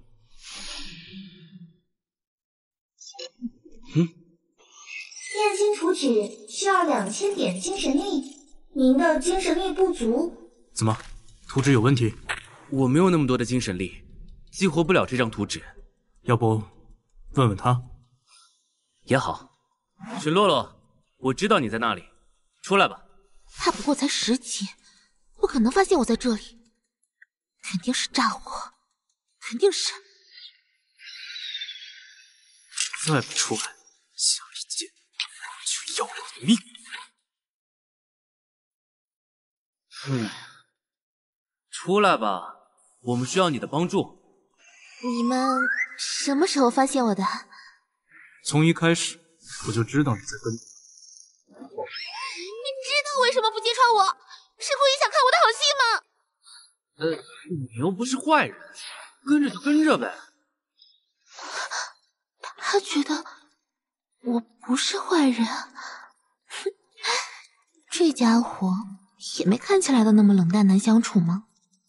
炼金图纸需要2000点精神力，您的精神力不足。 怎么，图纸有问题？ 我没有那么多的精神力，激活不了这张图纸。 要不问问他？ 也好。沈洛洛，我知道你在那里，出来吧。 他不过才10级，不可能发现我在这里，肯定是诈我，肯定是。 再不出来，下一剑我就要了你命！ 出来吧，我们需要你的帮助。 你们什么时候发现我的？ 从一开始我就知道你在跟。 你知道为什么不揭穿我？是故意想看我的好戏吗？ 你又不是坏人，跟着就跟着呗。 他觉得我不是坏人，这家伙也没看起来的那么冷淡难相处吗？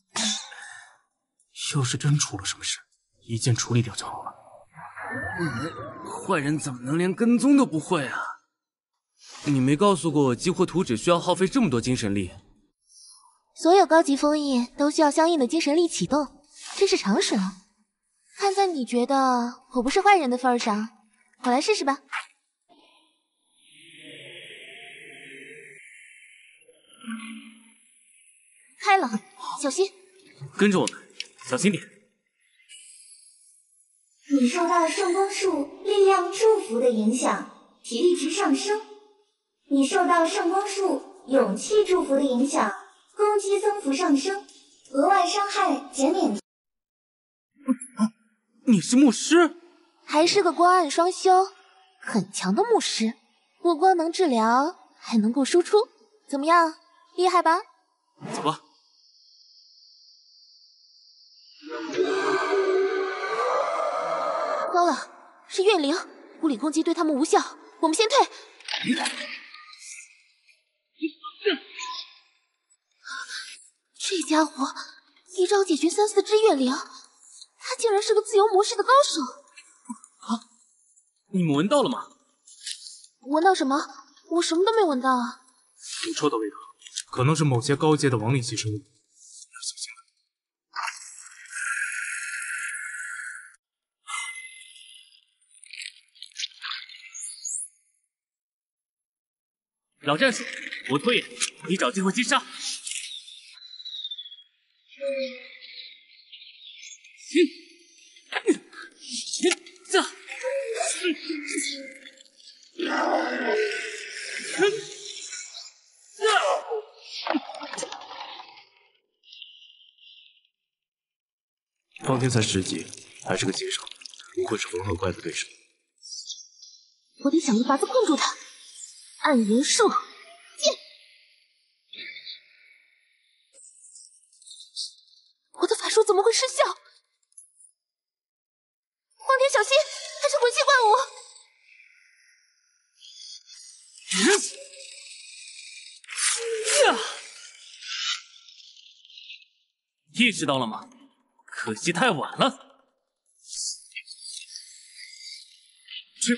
要是真出了什么事，一剑处理掉就好了。 坏人怎么能连跟踪都不会啊？你没告诉过我激活图纸需要耗费这么多精神力。 所有高级封印都需要相应的精神力启动，这是常识了。看在你觉得我不是坏人的份上，我来试试吧。开了，小心！ 跟着我们，小心点。 你受到圣光树力量祝福的影响，体力值上升。你受到圣光树勇气祝福的影响，攻击增幅上升，额外伤害减免。 你是牧师？ 还是个光暗双修，很强的牧师，不光能治疗，还能够输出，怎么样？厉害吧？ 走吧。 糟了，是怨灵，物理攻击对他们无效，我们先退。这家伙一招解决3、4只怨灵，他竟然是个自由模式的高手。 啊！你们闻到了吗？ 闻到什么？我什么都没闻到啊。 腐臭的味道，可能是某些高阶的亡灵系生物，要小心了。 老战术，我拖延，你找机会击杀。 方天才10级，还是个新手，不会是混合怪的对手。 我得想个法子困住他。暗元术剑，我的法术怎么会失效？皇天小心，他是魂系怪物。 意识到了吗？可惜太晚了。去吧。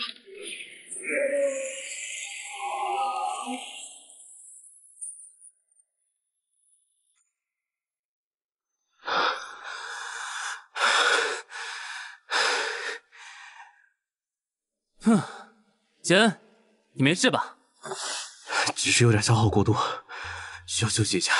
杰恩，你没事吧？ 只是有点消耗过度，需要休息一下。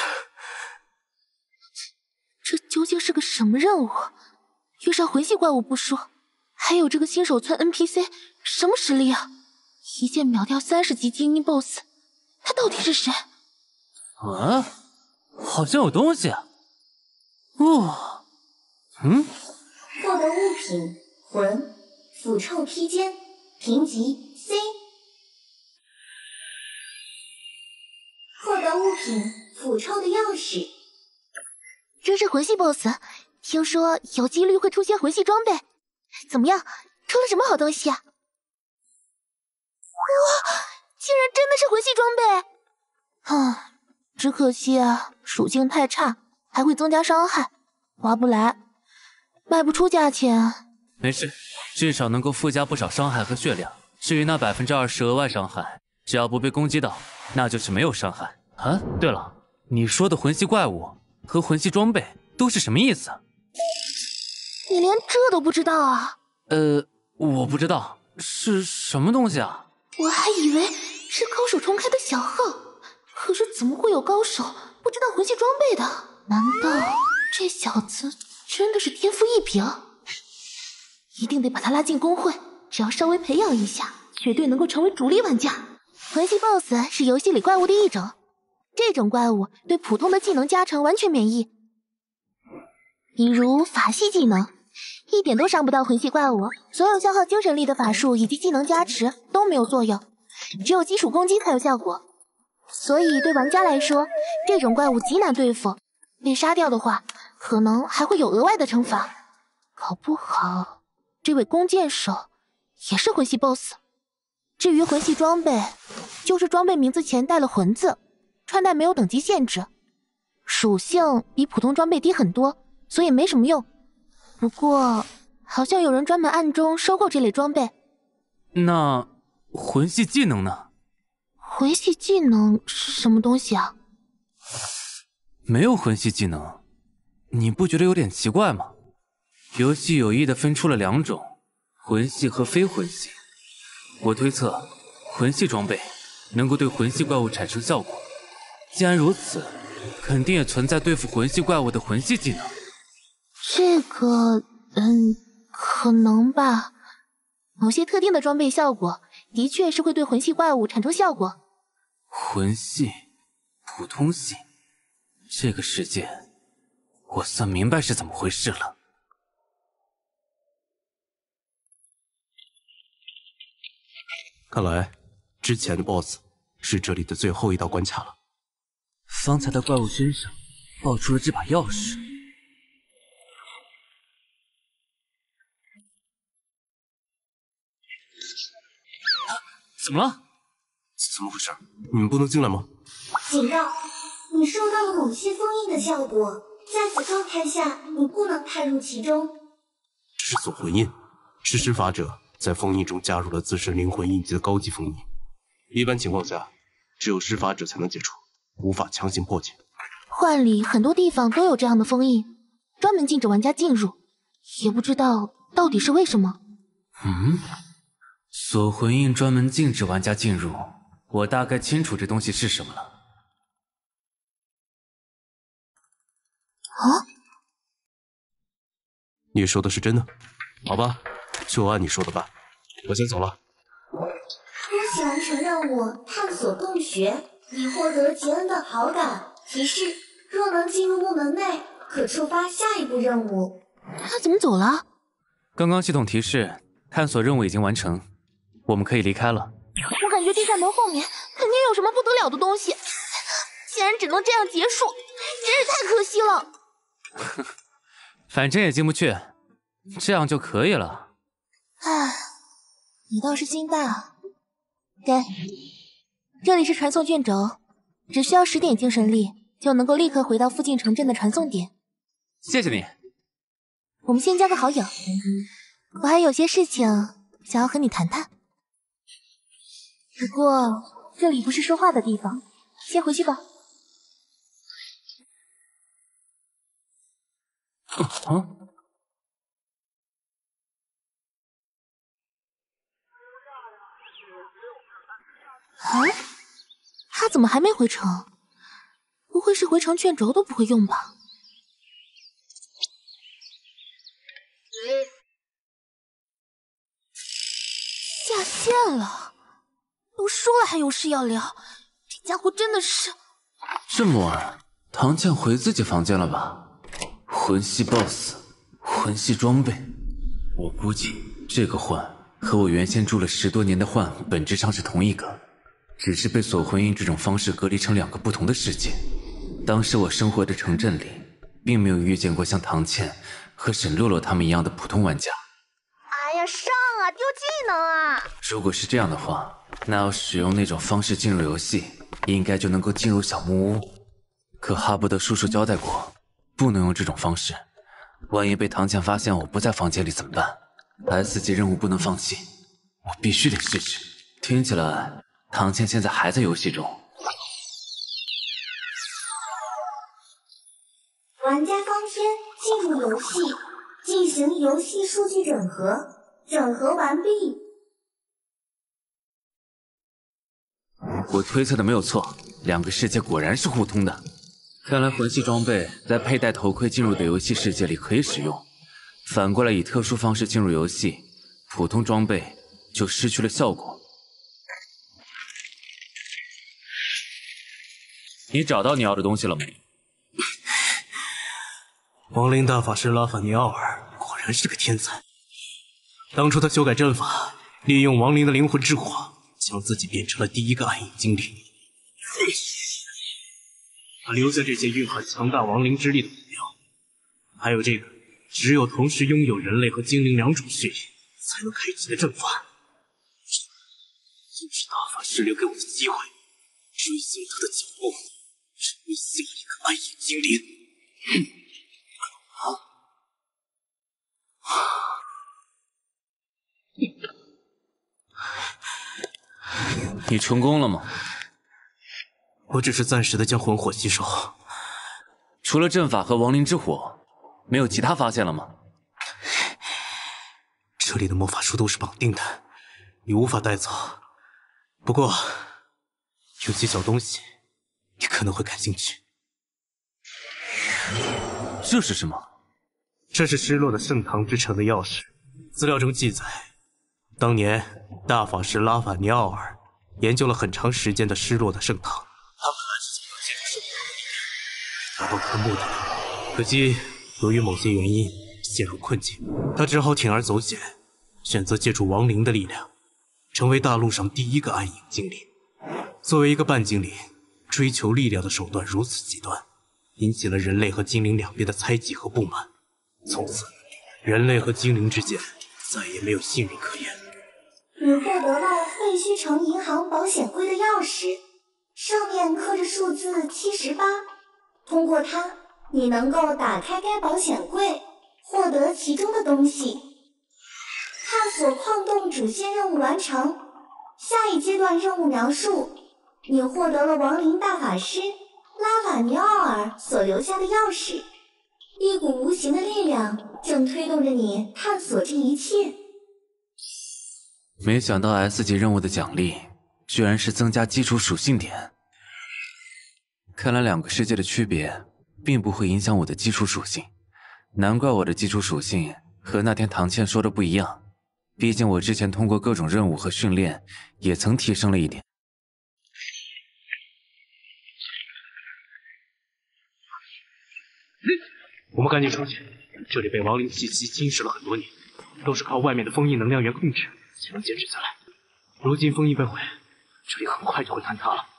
这究竟是个什么任务？遇上魂系怪物不说，还有这个新手村 NPC， 什么实力啊？一剑秒掉30级精英 BOSS， 他到底是谁？ 啊，好像有东西啊！哦， 获得物品魂腐臭披肩，评级 C。获得物品腐臭的钥匙。 真是魂系 BOSS， 听说有几率会出现魂系装备，怎么样？出了什么好东西啊？哇，竟然真的是魂系装备！只可惜啊，属性太差，还会增加伤害，划不来，卖不出价钱。 没事，至少能够附加不少伤害和血量。至于那20%额外伤害，只要不被攻击到，那就是没有伤害。啊，对了，你说的魂系怪物和魂系装备都是什么意思？ 你连这都不知道啊？ 我不知道是什么东西啊。 我还以为是高手重开的小号，可是怎么会有高手不知道魂系装备的？难道这小子真的是天赋异禀？一定得把他拉进公会，只要稍微培养一下，绝对能够成为主力玩家。魂系 BOSS 是游戏里怪物的一种，这种怪物对普通的技能加成完全免疫，比如法系技能，一点都伤不到魂系怪物。所有消耗精神力的法术以及技能加持都没有作用，只有基础攻击才有效果。所以对玩家来说，这种怪物极难对付，被杀掉的话，可能还会有额外的惩罚。搞不好，这位弓箭手也是魂系 BOSS。至于魂系装备，就是装备名字前带了魂字，穿戴没有等级限制，属性比普通装备低很多，所以没什么用。不过，好像有人专门暗中收购这类装备。 那魂系技能呢？ 魂系技能是什么东西啊？ 没有魂系技能，你不觉得有点奇怪吗？游戏有意的分出了2种，魂系和非魂系。我推测，魂系装备能够对魂系怪物产生效果。既然如此，肯定也存在对付魂系怪物的魂系技能。 这个，可能吧。某些特定的装备效果，的确是会对魂系怪物产生效果。 魂系，普通系，这个世界，我算明白是怎么回事了。 看来，之前的 BOSS 是这里的最后一道关卡了。 方才的怪物身上爆出了这把钥匙。怎么了？ 怎么回事？你们不能进来吗？ 警告！你受到了某些封印的效果，在此状态下，你不能踏入其中。 这是锁魂印，是施法者在封印中加入了自身灵魂印记的高级封印。一般情况下，只有施法者才能解除，无法强行破解。 幻里很多地方都有这样的封印，专门禁止玩家进入，也不知道到底是为什么。 锁魂印专门禁止玩家进入，我大概清楚这东西是什么了。 你说的是真的？好吧，就按你说的办。我先走了。 恭喜完成任务，探索洞穴，已获得杰恩的好感。提示：若能进入木门内，可触发下一步任务。 他怎么走了？ 刚刚系统提示，探索任务已经完成，我们可以离开了。 我感觉地下门后面肯定有什么不得了的东西，竟然只能这样结束，真是太可惜了。 反正也进不去，这样就可以了。 唉，你倒是心大。给，这里是传送卷轴，只需要10点精神力就能够立刻回到附近城镇的传送点。 谢谢你。 我们先交个好友，我还有些事情想要和你谈谈。不过这里不是说话的地方，先回去吧。他怎么还没回城？不会是回城卷轴都不会用吧？下线了，都说了还有事要聊，这家伙真的是…… 这么晚，唐倩回自己房间了吧？魂系 BOSS， 魂系装备，我估计这个幻和我原先住了10多年的幻本质上是同一个，只是被锁魂印这种方式隔离成2个不同的世界。当时我生活的城镇里，并没有遇见过像唐倩和沈洛洛他们一样的普通玩家。 哎呀，上啊，丢技能啊！ 如果是这样的话，那要使用那种方式进入游戏，应该就能够进入小木屋。可哈伯德叔叔交代过，不能用这种方式，万一被唐倩发现我不在房间里怎么办？ S 级任务不能放弃，我必须得试试。听起来唐倩现在还在游戏中。 玩家方天进入游戏，进行游戏数据整合，整合完毕。 我推测的没有错，2个世界果然是互通的。看来魂系装备在佩戴头盔进入的游戏世界里可以使用。 反过来以特殊方式进入游戏，普通装备就失去了效果。你找到你要的东西了没？ 亡灵大法师拉法尼奥尔果然是个天才。当初他修改阵法，利用亡灵的灵魂之火，将自己变成了第一个暗影精灵。他留下这些蕴含强大亡灵之力的火苗，还有这个。 只有同时拥有人类和精灵2种血液才能开启的阵法，这是大法师留给我的机会，追随他的脚步，成为下一个暗影精灵。 你成功了吗？ 我只是暂时的将魂火吸收， 除了阵法和亡灵之火，没有其他发现了吗？ 这里的魔法书都是绑定的，你无法带走。不过，有些小东西，你可能会感兴趣。 这是什么？ 这是失落的圣堂之城的钥匙。资料中记载，当年大法师拉法尼奥尔研究了很长时间的失落的圣堂，他本来是想借助圣堂的力量达到他的目的，可惜由于某些原因陷入困境，他只好铤而走险，选择借助亡灵的力量，成为大陆上第一个暗影精灵。作为一个半精灵，追求力量的手段如此极端，引起了人类和精灵两边的猜忌和不满。从此，人类和精灵之间再也没有信任可言。 你获得了废墟城银行保险柜的钥匙，上面刻着数字78。通过它，你能够打开该保险柜，获得其中的东西。探索矿洞主线任务完成。下一阶段任务描述：你获得了亡灵大法师拉法尼奥尔所留下的钥匙，一股无形的力量正推动着你探索这一切。 没想到 S 级任务的奖励居然是增加基础属性点。看来两个世界的区别并不会影响我的基础属性，难怪我的基础属性和那天唐倩说的不一样。毕竟我之前通过各种任务和训练也曾提升了一点。 我们赶紧出去，这里被亡灵气息侵蚀了很多年，都是靠外面的封印能量源控制才能坚持下来。如今封印被毁，这里很快就会坍塌了。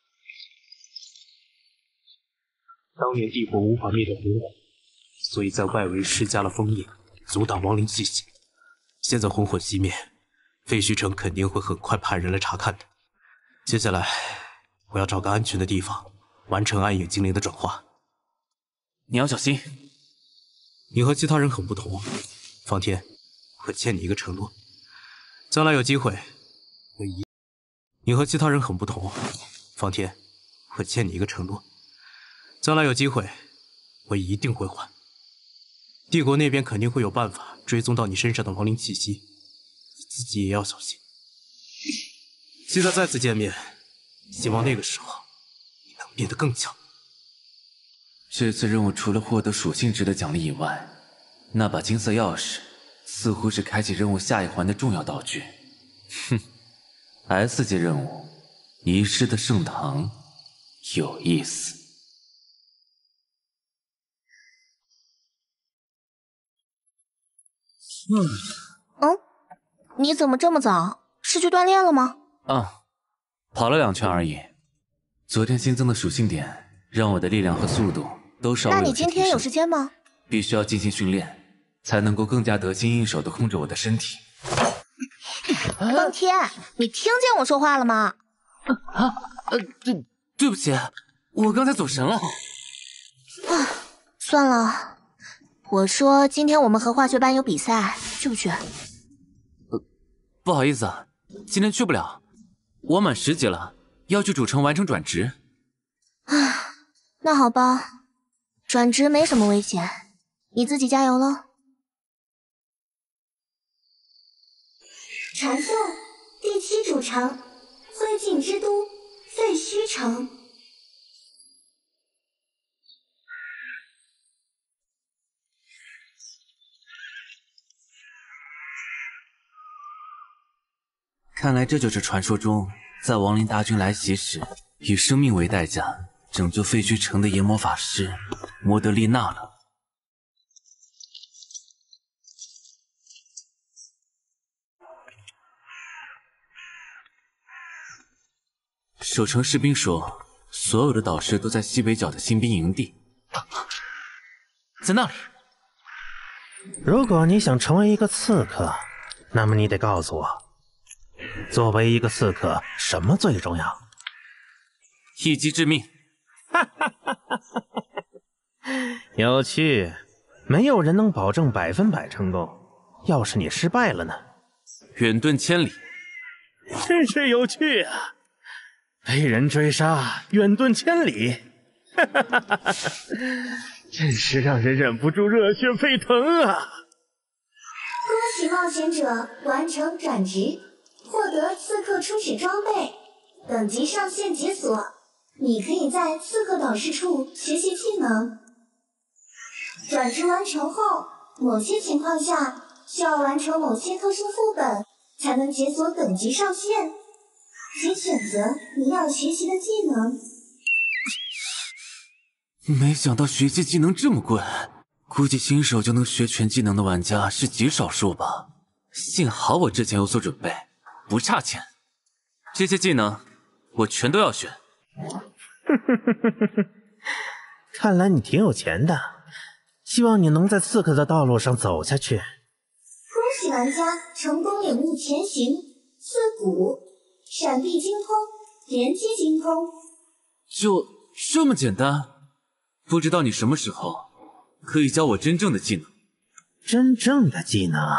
当年帝国无法灭掉魔王，所以在外围施加了封印，阻挡亡灵气息。现在魂火熄灭，废墟城肯定会很快派人来查看的。接下来，我要找个安全的地方，完成暗影精灵的转化。 你要小心。 你和其他人很不同，方天，我欠你一个承诺，将来有机会，你和其他人很不同，方天，我欠你一个承诺，将来有机会，我一定会还。帝国那边肯定会有办法追踪到你身上的亡灵气息，你自己也要小心。期待再次见面，希望那个时候你能变得更强。 这次任务除了获得属性值的奖励以外，那把金色钥匙似乎是开启任务下一环的重要道具。哼 ，S 级任务，遗失的圣堂，有意思。 你怎么这么早？是去锻炼了吗？ 啊，跑了2圈而已。昨天新增的属性点，让我的力量和速度都稍微有些提升。 那你今天有时间吗？ 必须要进行训练，才能够更加得心应手地控制我的身体。 方天，你听见我说话了吗？ 对不起，我刚才走神了。 算了，我说今天我们和化学班有比赛，去不去？ 不好意思啊，今天去不了，我满10级了，要去主城完成转职。 那好吧，转职没什么危险，你自己加油喽。 传送第7主城，灰烬之都，废墟城。 看来这就是传说中在亡灵大军来袭时，以生命为代价拯救废墟城的炎魔法师摩德丽娜了。守城士兵说，所有的导师都在西北角的新兵营地， 在那里。 如果你想成为一个刺客，那么你得告诉我，作为一个刺客，什么最重要？ 一击致命。 有趣，没有人能保证100%成功。要是你失败了呢？ 远遁千里。 真是有趣啊！被人追杀，远遁千里。 真是让人忍不住热血沸腾啊！ 恭喜冒险者完成转职，获得刺客初始装备，等级上限解锁。你可以在刺客导师处学习技能。转职完成后，某些情况下需要完成某些特殊副本才能解锁等级上限，请选择你要学习的技能。 没想到学习技能这么贵，估计新手就能学全技能的玩家是极少数吧。幸好我之前有所准备，不差钱。这些技能我全都要学。 看来你挺有钱的，希望你能在刺客的道路上走下去。 恭喜玩家成功领悟前行、刺骨、闪避精通、连击精通。 就这么简单？不知道你什么时候可以教我真正的技能？ 真正的技能？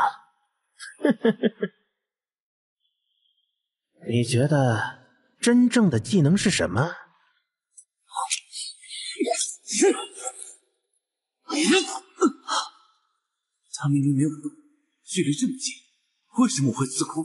你觉得真正的技能是什么？ 他明明没有动，距离这么近，为什么我会自空？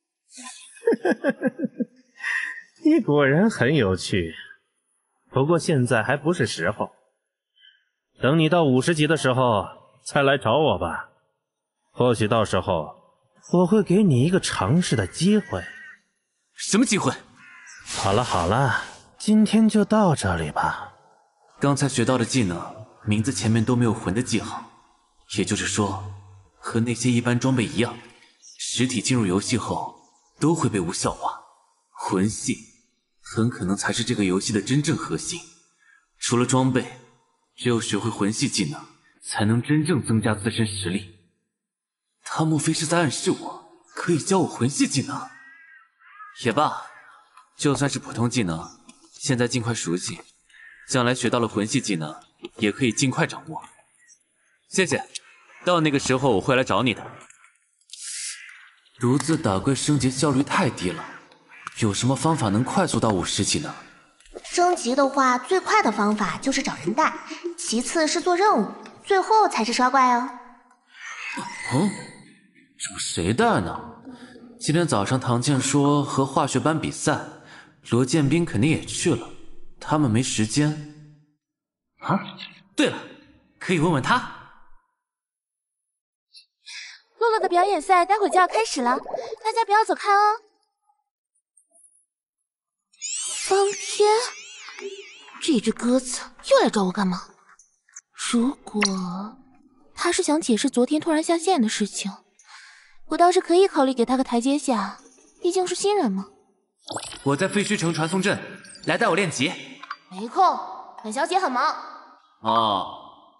你果然很有趣，不过现在还不是时候，等你到50级的时候再来找我吧。或许到时候我会给你一个尝试的机会。 什么机会？ 好了好了，今天就到这里吧。 刚才学到的技能名字前面都没有魂的记号，也就是说和那些一般装备一样，实体进入游戏后都会被无效化。魂系很可能才是这个游戏的真正核心。除了装备，只有学会魂系技能才能真正增加自身实力。他莫非是在暗示我可以教我魂系技能？也罢，就算是普通技能，现在尽快熟悉，将来学到了魂系技能也可以尽快掌握。谢谢，到那个时候我会来找你的。独自打怪升级效率太低了，有什么方法能快速到50级呢？ 升级的话，最快的方法就是找人带，其次是做任务，最后才是刷怪哦。 找谁带呢？今天早上唐健说和化学班比赛，罗建斌肯定也去了，他们没时间。啊，对了，可以问问他。 露露的表演赛待会就要开始了，大家不要走开哦。方天，这只鸽子又来找我干嘛？如果他是想解释昨天突然下线的事情，我倒是可以考虑给他个台阶下，毕竟是新人嘛。 我在废墟城传送阵，来带我练级。 没空，本小姐很忙。 哦，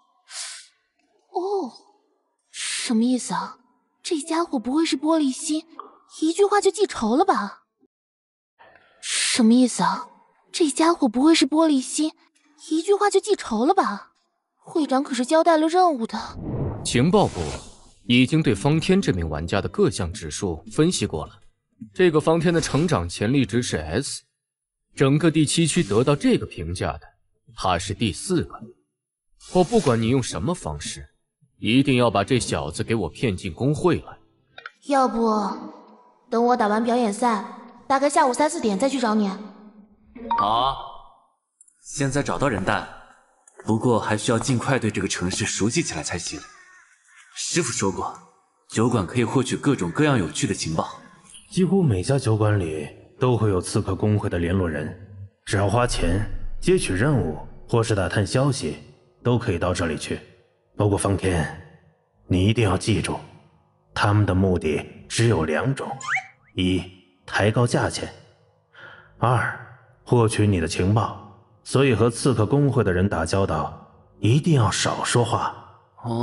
什么意思啊？这家伙不会是玻璃心，一句话就记仇了吧？什么意思啊？这家伙不会是玻璃心，一句话就记仇了吧？会长可是交代了任务的。 情报部已经对方天这名玩家的各项指数分析过了，这个方天的成长潜力值是 S， 整个第7区得到这个评价的，他是第4个。我不管你用什么方式，一定要把这小子给我骗进工会来。 要不等我打完表演赛，大概下午3、4点再去找你。 好，现在找到人带，不过还需要尽快对这个城市熟悉起来才行。师傅说过，酒馆可以获取各种各样有趣的情报， 几乎每家酒馆里都会有刺客工会的联络人，只要花钱接取任务或是打探消息，都可以到这里去。不过方天，你一定要记住，他们的目的只有2种：一，抬高价钱；二，获取你的情报。所以和刺客工会的人打交道，一定要少说话。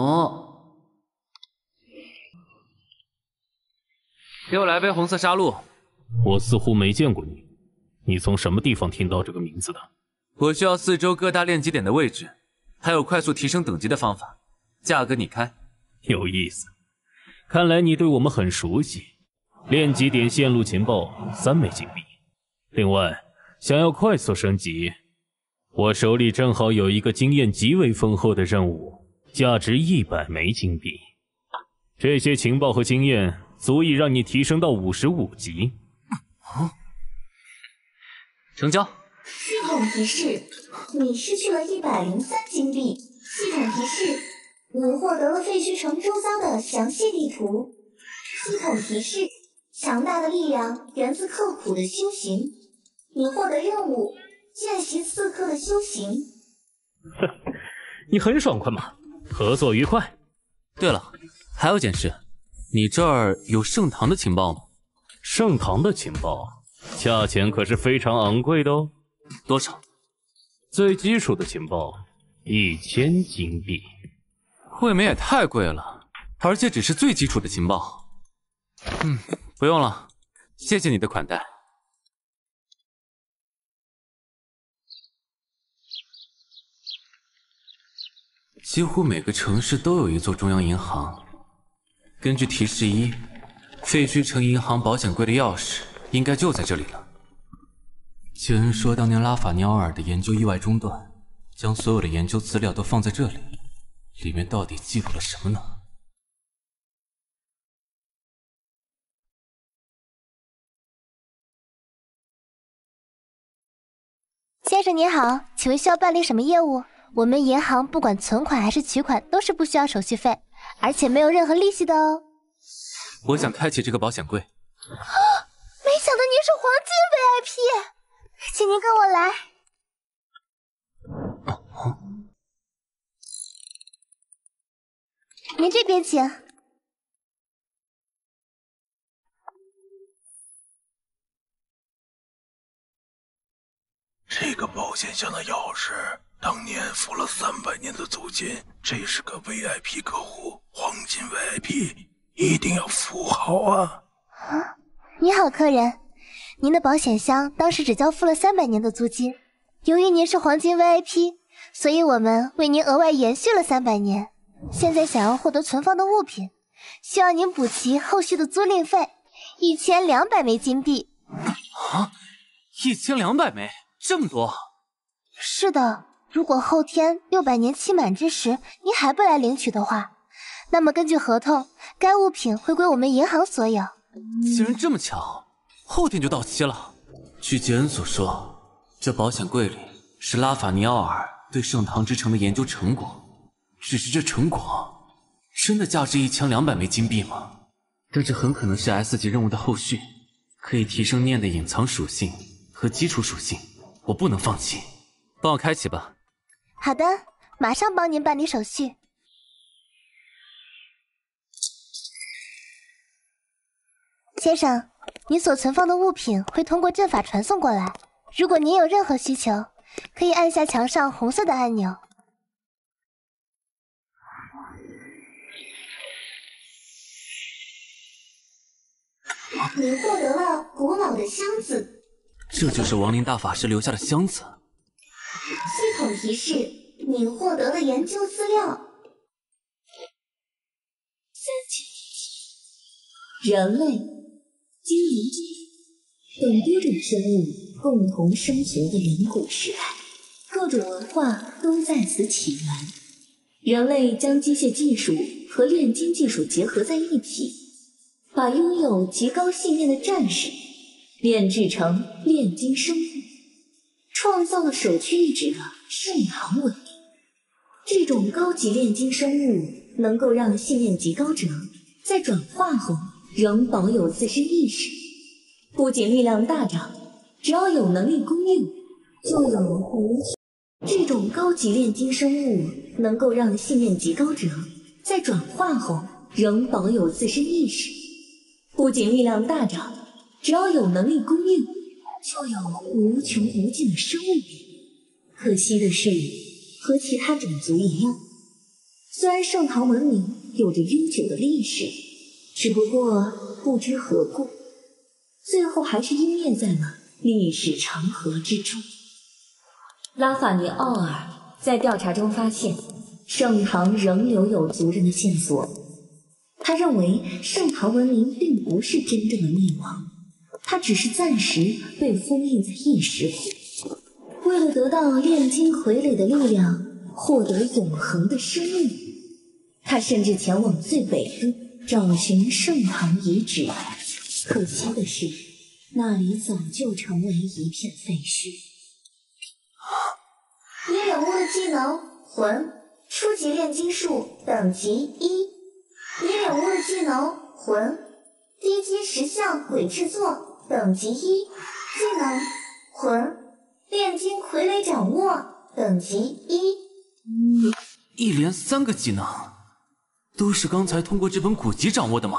给我来杯红色沙露。 我似乎没见过你，你从什么地方听到这个名字的？ 我需要4周各大练级点的位置，还有快速提升等级的方法，价格你开。 有意思，看来你对我们很熟悉。练级点线路情报3枚金币，另外想要快速升级我手里正好有一个经验极为丰厚的任务，价值100枚金币。这些情报和经验足以让你提升到55级。 成交。 系统提示：你失去了103金币。系统提示：你获得了废墟城周遭的详细地图。系统提示：强大的力量源自刻苦的修行。你获得任务：见习刺客的修行。 你很爽快嘛，合作愉快。 对了，还有件事，你这儿有圣堂的情报吗？ 圣堂的情报，价钱可是非常昂贵的哦。 多少？ 最基础的情报，1000金币。 未免也太贵了，而且只是最基础的情报。不用了，谢谢你的款待。几乎每个城市都有一座中央银行。根据提示1，废墟城银行保险柜的钥匙应该就在这里了。杰恩说，当年拉法尼奥尔的研究意外中断，将所有的研究资料都放在这里，里面到底记录了什么呢？ 先生您好，请问需要办理什么业务？我们银行不管存款还是取款都是不需要手续费，而且没有任何利息的哦。 我想开启这个保险柜。 没想到您是黄金 VIP， 请您跟我来。您这边请。 这个保险箱的钥匙，当年付了300年的租金，这是个 VIP 客户，黄金 VIP， 一定要付好啊！ 你好，客人，您的保险箱当时只交付了300年的租金，由于您是黄金 VIP， 所以我们为您额外延续了300年。现在想要获得存放的物品，需要您补齐后续的租赁费，1200枚金币。 1200枚？这么多？ 是的，如果后天600年期满之时您还不来领取的话，那么根据合同，该物品会归我们银行所有。 竟然这么巧，后天就到期了。据杰恩所说，这保险柜里是拉法尼奥尔对圣堂之城的研究成果，只是这成果真的价值1200枚金币吗？但这很可能是 S 级任务的后续，可以提升念的隐藏属性和基础属性，我不能放弃。帮我开启吧。 好的，马上帮您办理手续。先生，您所存放的物品会通过阵法传送过来。如果您有任何需求，可以按下墙上红色的按钮。 你获得了古老的箱子。 这就是亡灵大法师留下的箱子。 系统提示：你获得了研究资料。 人类、精灵等多种生物共同生存的远古时代，各种文化都在此起源。人类将机械技术和炼金技术结合在一起，把拥有极高信念的战士炼制成炼金生物，创造了首屈一指的圣堂文明。这种高级炼金生物能够让信念极高者在转化后仍保有自身意识，不仅力量大涨，只要有能力供应，就有无这种高级炼金生物能够让信念极高者在转化后仍保有自身意识，不仅力量大涨，只要有能力供应，就有无穷无尽的生物力。可惜的是，和其他种族一样，虽然圣堂文明有着悠久的历史，只不过不知何故，最后还是湮灭在了历史长河之中。拉法尼奥尔在调查中发现，圣堂仍留有族人的线索。他认为圣堂文明并不是真正的灭亡，它只是暂时被封印在异时空。 为了得到炼金傀儡的力量，获得永恒的生命，他甚至前往最北部找寻圣堂遗址。可惜的是，那里早就成为一片废墟。 你领悟的技能魂，初级炼金术等级1。你领悟的技能魂，低阶石像鬼制作等级1。技能魂，炼金傀儡掌握等级1。 一连3个技能，都是刚才通过这本古籍掌握的吗？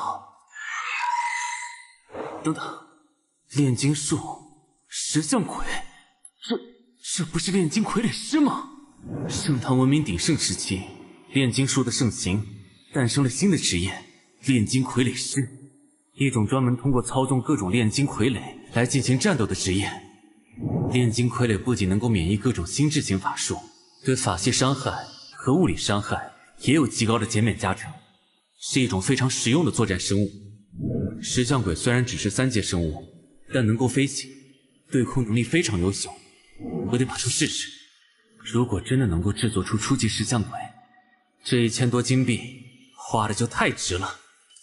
等等，炼金术、石像鬼，这不是炼金傀儡师吗？圣唐文明鼎盛时期，炼金术的盛行，诞生了新的职业——炼金傀儡师，一种专门通过操纵各种炼金傀儡来进行战斗的职业。炼金傀儡不仅能够免疫各种心智型法术，对法系伤害和物理伤害也有极高的减免加成，是一种非常实用的作战生物。石像鬼虽然只是3阶生物，但能够飞行，对空能力非常优秀。我得把它试试。如果真的能够制作出初级石像鬼，这1000多金币花的就太值了。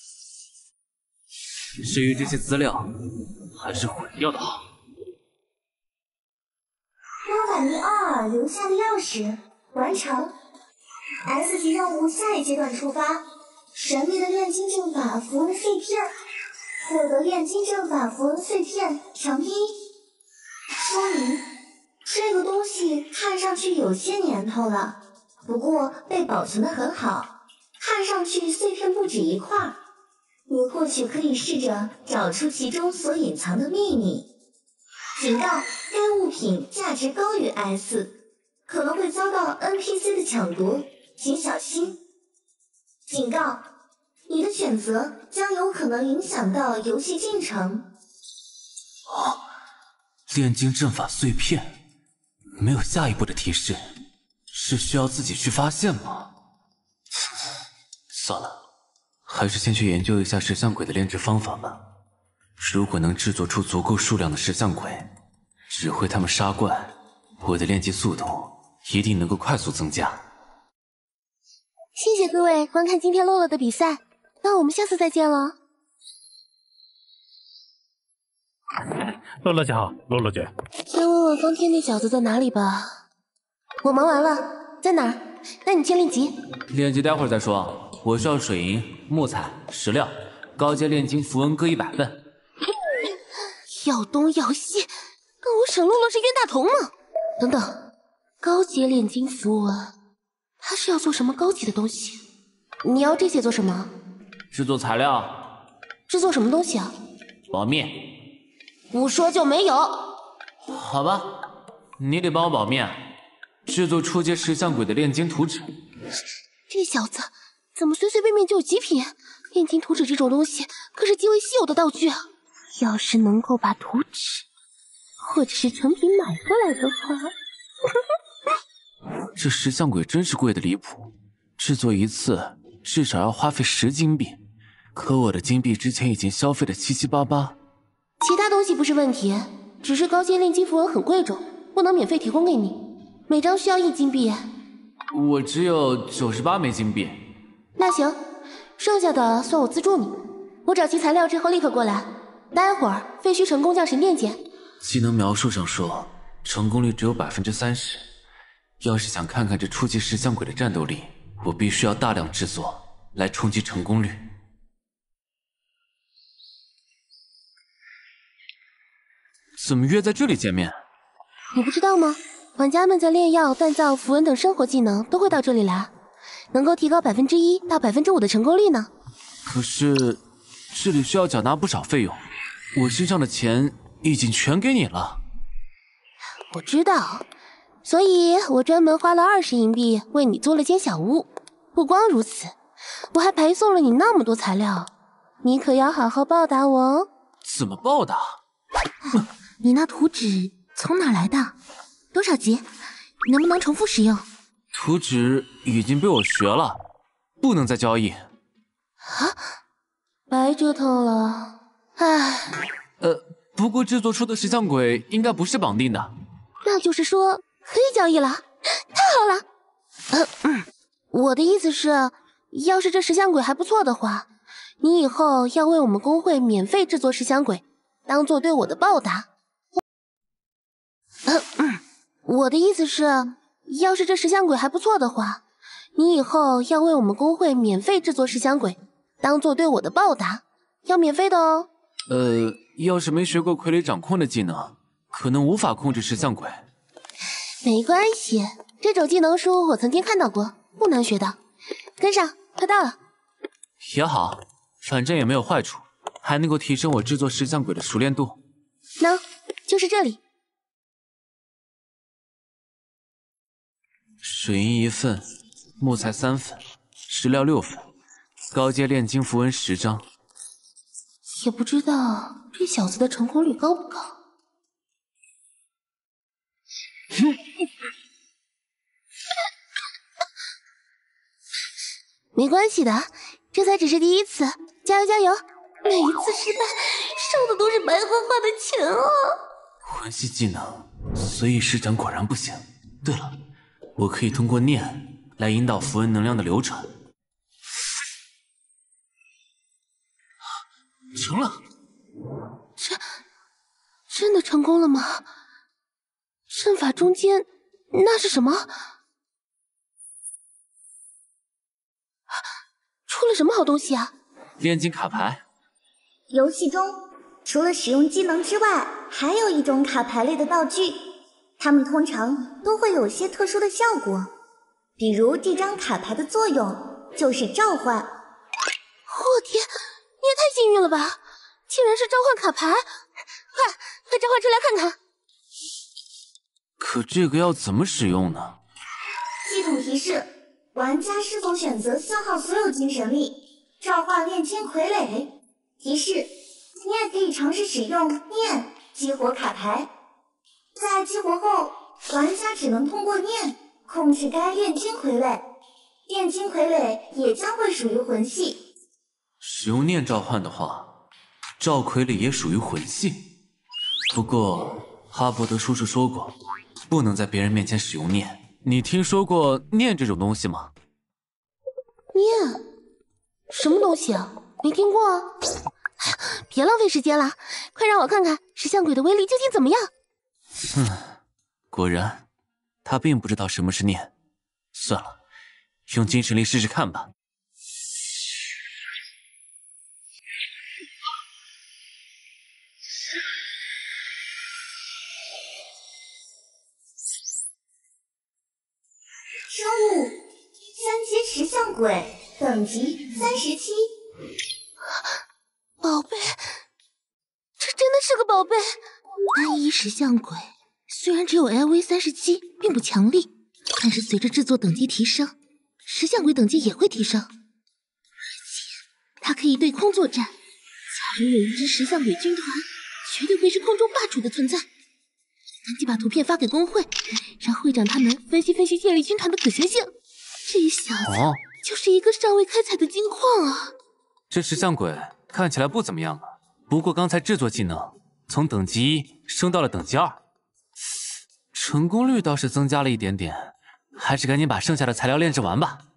至于这些资料，还是毁掉的好。 猫板尼奥尔留下的钥匙完成。S 级任务下一阶段出发。神秘的炼金阵法符文碎片，获得炼金阵法符文碎片成1。说明这个东西看上去有些年头了，不过被保存得很好，看上去碎片不止1块。你或许可以试着找出其中所隐藏的秘密。警告：该物品价值高于 S， 可能会遭到 NPC 的抢夺，请小心。警告：你的选择将有可能影响到游戏进程。 炼金阵法碎片，没有下一步的提示，是需要自己去发现吗？算了，还是先去研究一下石像鬼的炼制方法吧。如果能制作出足够数量的石像鬼，指挥他们杀怪，我的炼级速度一定能够快速增加。 谢谢各位观看今天洛洛的比赛，那我们下次再见了。 洛洛姐好，洛洛姐。 先问问方天那小子在哪里吧。我忙完了，在哪儿？带你去练级。 练级待会儿再说，我需要水银、木材、石料，高阶炼金符文各100份。 要东要西，跟我沈洛洛是冤大头吗？等等，高阶炼金符文，他是要做什么高级的东西？你要这些做什么？ 制作材料。 制作什么东西啊？ 保密。 不说就没有。 好吧，你得帮我保密，制作初阶石像鬼的炼金图纸。 这小子怎么随随便便就有极品？炼金图纸这种东西可是极为稀有的道具啊！要是能够把图纸或者是成品买过来的话， 这石像鬼真是贵的离谱，制作一次至少要花费10金币，可我的金币之前已经消费了七七八八。 其他东西不是问题，只是高阶炼金符文很贵重，不能免费提供给你，每张需要1金币。 我只有98枚金币。 那行，剩下的算我资助你。我找齐材料之后立刻过来，待会儿废墟成功降神殿见。 技能描述上说成功率只有30%，要是想看看这初级石像鬼的战斗力，我必须要大量制作来冲击成功率。怎么约在这里见面？ 你不知道吗？玩家们在炼药、锻造、符文等生活技能都会到这里来，能够提高1%到5%的成功率呢。 可是这里需要缴纳不少费用，我身上的钱已经全给你了。 我知道，所以我专门花了20银币为你租了间小屋。不光如此，我还陪送了你那么多材料，你可要好好报答我哦。 怎么报答？ 你那图纸从哪来的？多少级？能不能重复使用？ 图纸已经被我学了，不能再交易。 啊，白折腾了，唉。 不过制作出的石像鬼应该不是绑定的。 那就是说可以交易了，太好了。我的意思是，要是这石像鬼还不错的话，你以后要为我们公会免费制作石像鬼，当做对我的报答。我的意思是，要是这石像鬼还不错的话，你以后要为我们公会免费制作石像鬼，当做对我的报答，要免费的哦。 要是没学过傀儡掌控的技能，可能无法控制石像鬼。 没关系，这种技能书我曾经看到过，不难学的。跟上，快到了。 也好，反正也没有坏处，还能够提升我制作石像鬼的熟练度。 喏，就是这里。 水银1份，木材3份，石料6份，高阶炼金符文10张。 也不知道这小子的成功率高不高。没关系的，这才只是第一次，加油加油！每一次失败，烧的都是白花花的钱啊！ 魂系技能随意施展果然不行。对了，我可以通过念来引导符文能量的流转。成了！ 真的成功了吗？阵法中间那是什么？出了什么好东西啊？ 炼金卡牌。 游戏中除了使用技能之外，还有一种卡牌类的道具，它们通常都会有些特殊的效果，比如这张卡牌的作用就是召唤。 我天，你也太幸运了吧！竟然是召唤卡牌，快召唤出来看看。 可这个要怎么使用呢？ 系统提示：玩家是否选择消耗所有精神力，召唤炼金傀儡？提示：你也可以尝试使用念激活卡牌，在激活后，玩家只能通过念控制该炼金傀儡，炼金傀儡也将会属于魂系。 使用念召唤的话，召傀儡也属于魂系。不过哈伯德叔叔说过，不能在别人面前使用念。你听说过念这种东西吗？ 念？什么东西啊？没听过啊！别浪费时间了，快让我看看石像鬼的威力究竟怎么样。 果然，他并不知道什么是念。算了，用精神力试试看吧。 生物3阶石像鬼，等级37。 宝贝，这真的是个宝贝。单一石像鬼虽然只有 LV 37，并不强力，但是随着制作等级提升，石像鬼等级也会提升。而且它可以对空作战，假如有一支石像鬼军团，绝对会是空中霸主的存在。赶紧把图片发给工会，让会长他们分析分析建立军团的可行性。这小子就是一个尚未开采的金矿啊！ 这石像鬼看起来不怎么样啊，不过刚才制作技能从等级1升到了等级2，成功率倒是增加了一点点，还是赶紧把剩下的材料炼制完吧。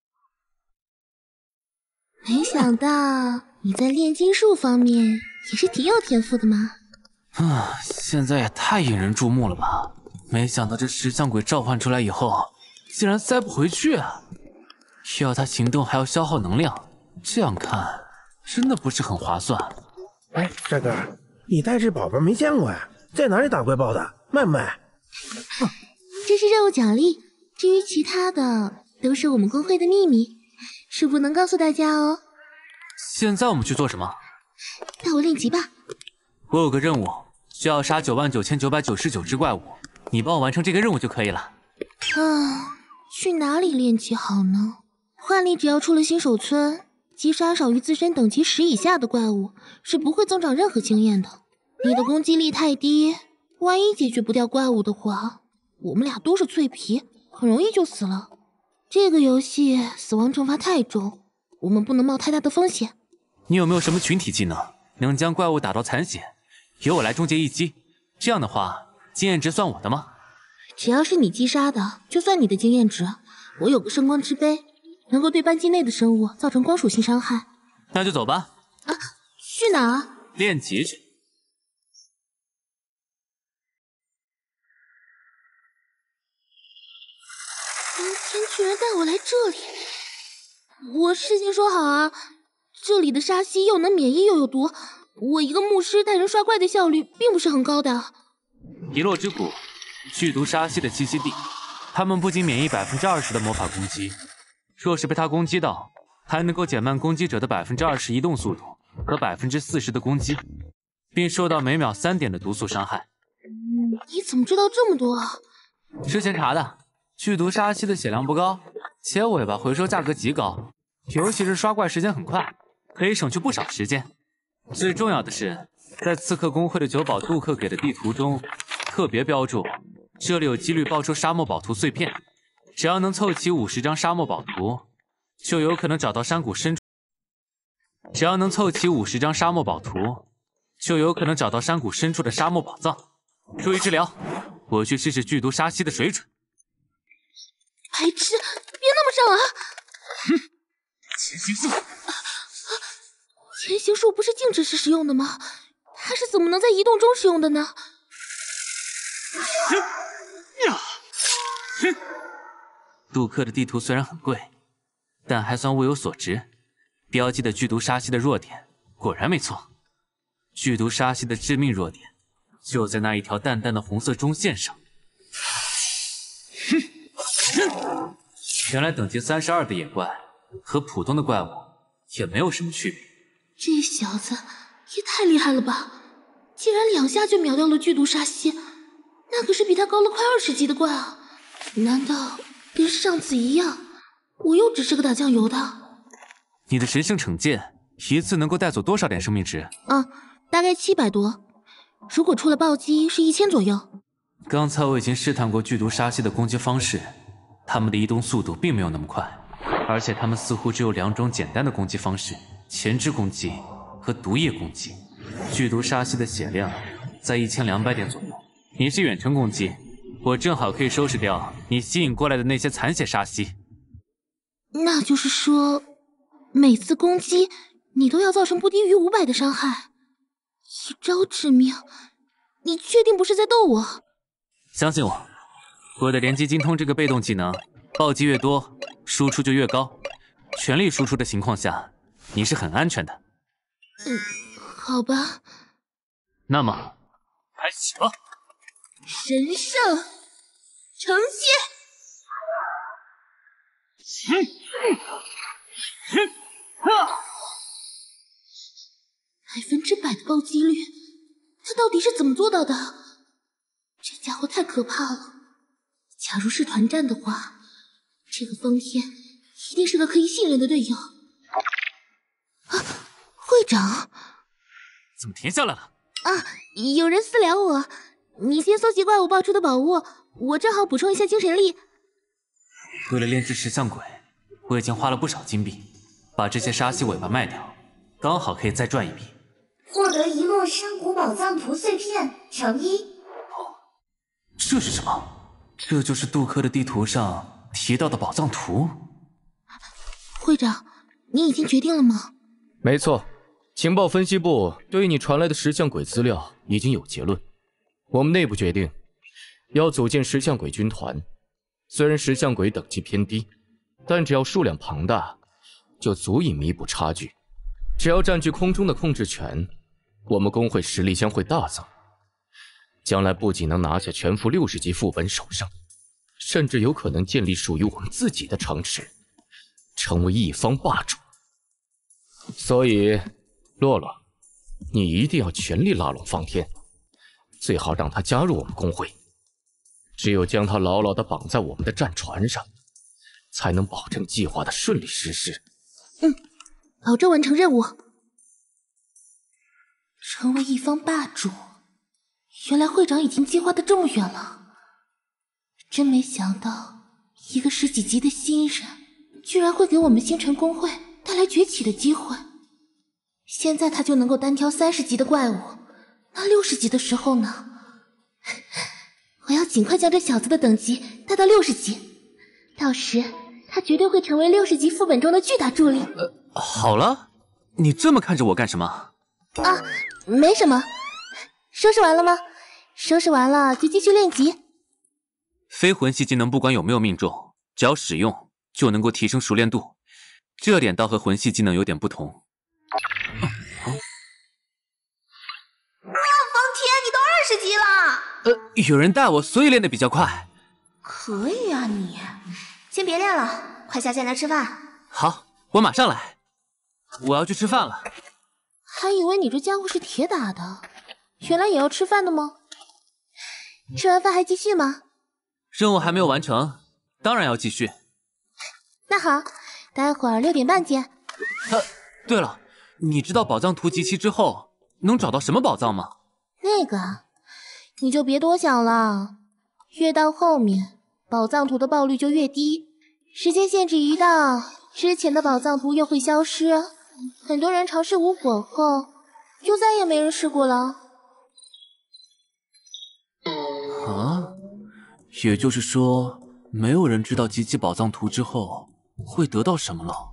没想到你在炼金术方面也是挺有天赋的嘛。 现在也太引人注目了吧！没想到这石像鬼召唤出来以后，竟然塞不回去啊！要他行动还要消耗能量，这样看真的不是很划算。 哎，帅哥，你带这宝贝没见过呀？在哪里打怪爆的？卖不卖？ 这是任务奖励，至于其他的都是我们公会的秘密，是不能告诉大家哦。 现在我们去做什么？ 带我练级吧。 我有个任务，需要杀99999只怪物，你帮我完成这个任务就可以了。 去哪里练级好呢？幻力只要出了新手村，击杀少于自身等级10以下的怪物是不会增长任何经验的。你的攻击力太低，万一解决不掉怪物的话，我们俩都是脆皮，很容易就死了。这个游戏死亡惩罚太重，我们不能冒太大的风险。 你有没有什么群体技能，能将怪物打到残血，由我来终结一击？这样的话，经验值算我的吗？ 只要是你击杀的，就算你的经验值。我有个圣光之杯，能够对班级内的生物造成光属性伤害。 那就走吧。 啊，去哪儿？ 练级去。 方天居然带我来这里，我事先说好啊，这里的沙溪又能免疫又有毒，我一个牧师带人刷怪的效率并不是很高的。 遗落之谷，剧毒沙溪的栖息地，他们不仅免疫20%的魔法攻击，若是被他攻击到，还能够减慢攻击者的20%移动速度和40%的攻击，并受到每秒3点的毒素伤害。 你怎么知道这么多啊？ 之前查的。剧毒沙溪的血量不高，且尾巴回收价格极高，尤其是刷怪时间很快，可以省去不少时间。最重要的是，在刺客公会的酒保杜克给的地图中，特别标注这里有几率爆出沙漠宝图碎片，只要能凑齐50张沙漠宝图，就有可能找到山谷深处。只要能凑齐50张沙漠宝图，就有可能找到山谷深处的沙漠宝藏。注意治疗，我去试试剧毒沙溪的水准。 白痴，别那么上啊！ 哼，潜行术， 潜行术不是静止时使用的吗？它是怎么能在移动中使用的呢？ 杜克的地图虽然很贵，但还算物有所值。标记的剧毒沙溪的弱点果然没错，剧毒沙溪的致命弱点就在那一条淡淡的红色中线上。原来等级32的野怪和普通的怪物也没有什么区别。 这小子也太厉害了吧！竟然2下就秒掉了剧毒沙溪，那可是比他高了快20级的怪啊！难道跟上次一样，我又只是个打酱油的？ 你的神圣惩戒一次能够带走多少点生命值？ 大概700多，如果出了暴击是1000左右。 刚才我已经试探过剧毒沙溪的攻击方式，他们的移动速度并没有那么快，而且他们似乎只有2种简单的攻击方式：前置攻击和毒液攻击。剧毒沙溪的血量在1200点左右，你是远程攻击，我正好可以收拾掉你吸引过来的那些残血沙溪。 那就是说，每次攻击你都要造成不低于500的伤害，一招致命，你确定不是在逗我？ 相信我，我的连击精通这个被动技能，暴击越多，输出就越高。全力输出的情况下，你是很安全的。 好吧。 那么，开始吧。 神圣惩戒。100%的暴击率，他到底是怎么做到的？这家伙太可怕了！假如是团战的话，这个方天一定是个可以信任的队友。会长， 怎么停下来了？ 有人私聊我，你先搜集怪物爆出的宝物，我正好补充一下精神力。 为了炼制石像鬼，我已经花了不少金币，把这些沙溪尾巴卖掉，刚好可以再赚一笔。 获得遗落山谷宝藏图碎片乘1。 这是什么？这就是杜克的地图上提到的宝藏图。 会长，你已经决定了吗？ 没错，情报分析部对于你传来的石像鬼资料已经有结论。我们内部决定要组建石像鬼军团。虽然石像鬼等级偏低，但只要数量庞大，就足以弥补差距。只要占据空中的控制权，我们工会实力将会大增。将来不仅能拿下全副60级副本首胜，甚至有可能建立属于我们自己的城池，成为一方霸主。所以，洛洛，你一定要全力拉拢方天，最好让他加入我们工会。只有将他牢牢地绑在我们的战船上，才能保证计划的顺利实施。 保证完成任务。成为一方霸主，原来会长已经计划的这么远了。真没想到，一个10几级的新人，居然会给我们星辰公会带来崛起的机会。现在他就能够单挑30级的怪物，那60级的时候呢？ 我要尽快将这小子的等级带到60级，到时他绝对会成为60级副本中的巨大助力。 好了，你这么看着我干什么？ 啊，没什么。收拾完了吗？收拾完了就继续练级。 非魂系技能不管有没有命中，只要使用就能够提升熟练度，这点倒和魂系技能有点不同。 哇，方天，你都20级了！ 有人带我，所以练得比较快。 可以啊你，先别练了，快下线来吃饭。 好，我马上来。我要去吃饭了。 还以为你这家伙是铁打的，原来也要吃饭的吗？吃完饭还继续吗？ 任务还没有完成，当然要继续。 那好，待会儿6点半见。 对了，你知道宝藏图集齐之后能找到什么宝藏吗？ 那个，你就别多想了。越到后面，宝藏图的爆率就越低，时间限制一到，之前的宝藏图又会消失。很多人尝试无果后，就再也没人试过了。 啊，也就是说，没有人知道集齐宝藏图之后会得到什么了。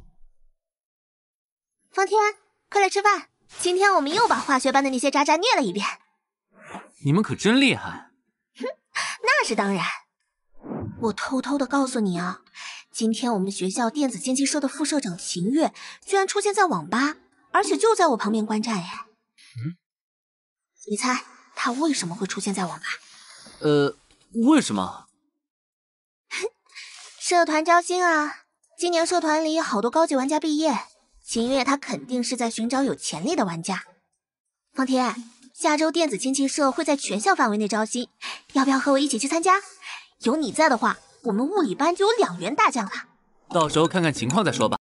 方天，快来吃饭！今天我们又把化学班的那些渣渣虐了一遍。 你们可真厉害！ 哼，那是当然。我偷偷的告诉你啊，今天我们学校电子竞技社的副社长秦月居然出现在网吧，而且就在我旁边观战耶。你猜他为什么会出现在网吧？ 为什么？ 社团招新啊，今年社团里好多高级玩家毕业，秦月他肯定是在寻找有潜力的玩家。方天，下周电子竞技社会在全校范围内招新，要不要和我一起去参加？有你在的话，我们物理班就有2员大将了。 到时候看看情况再说吧。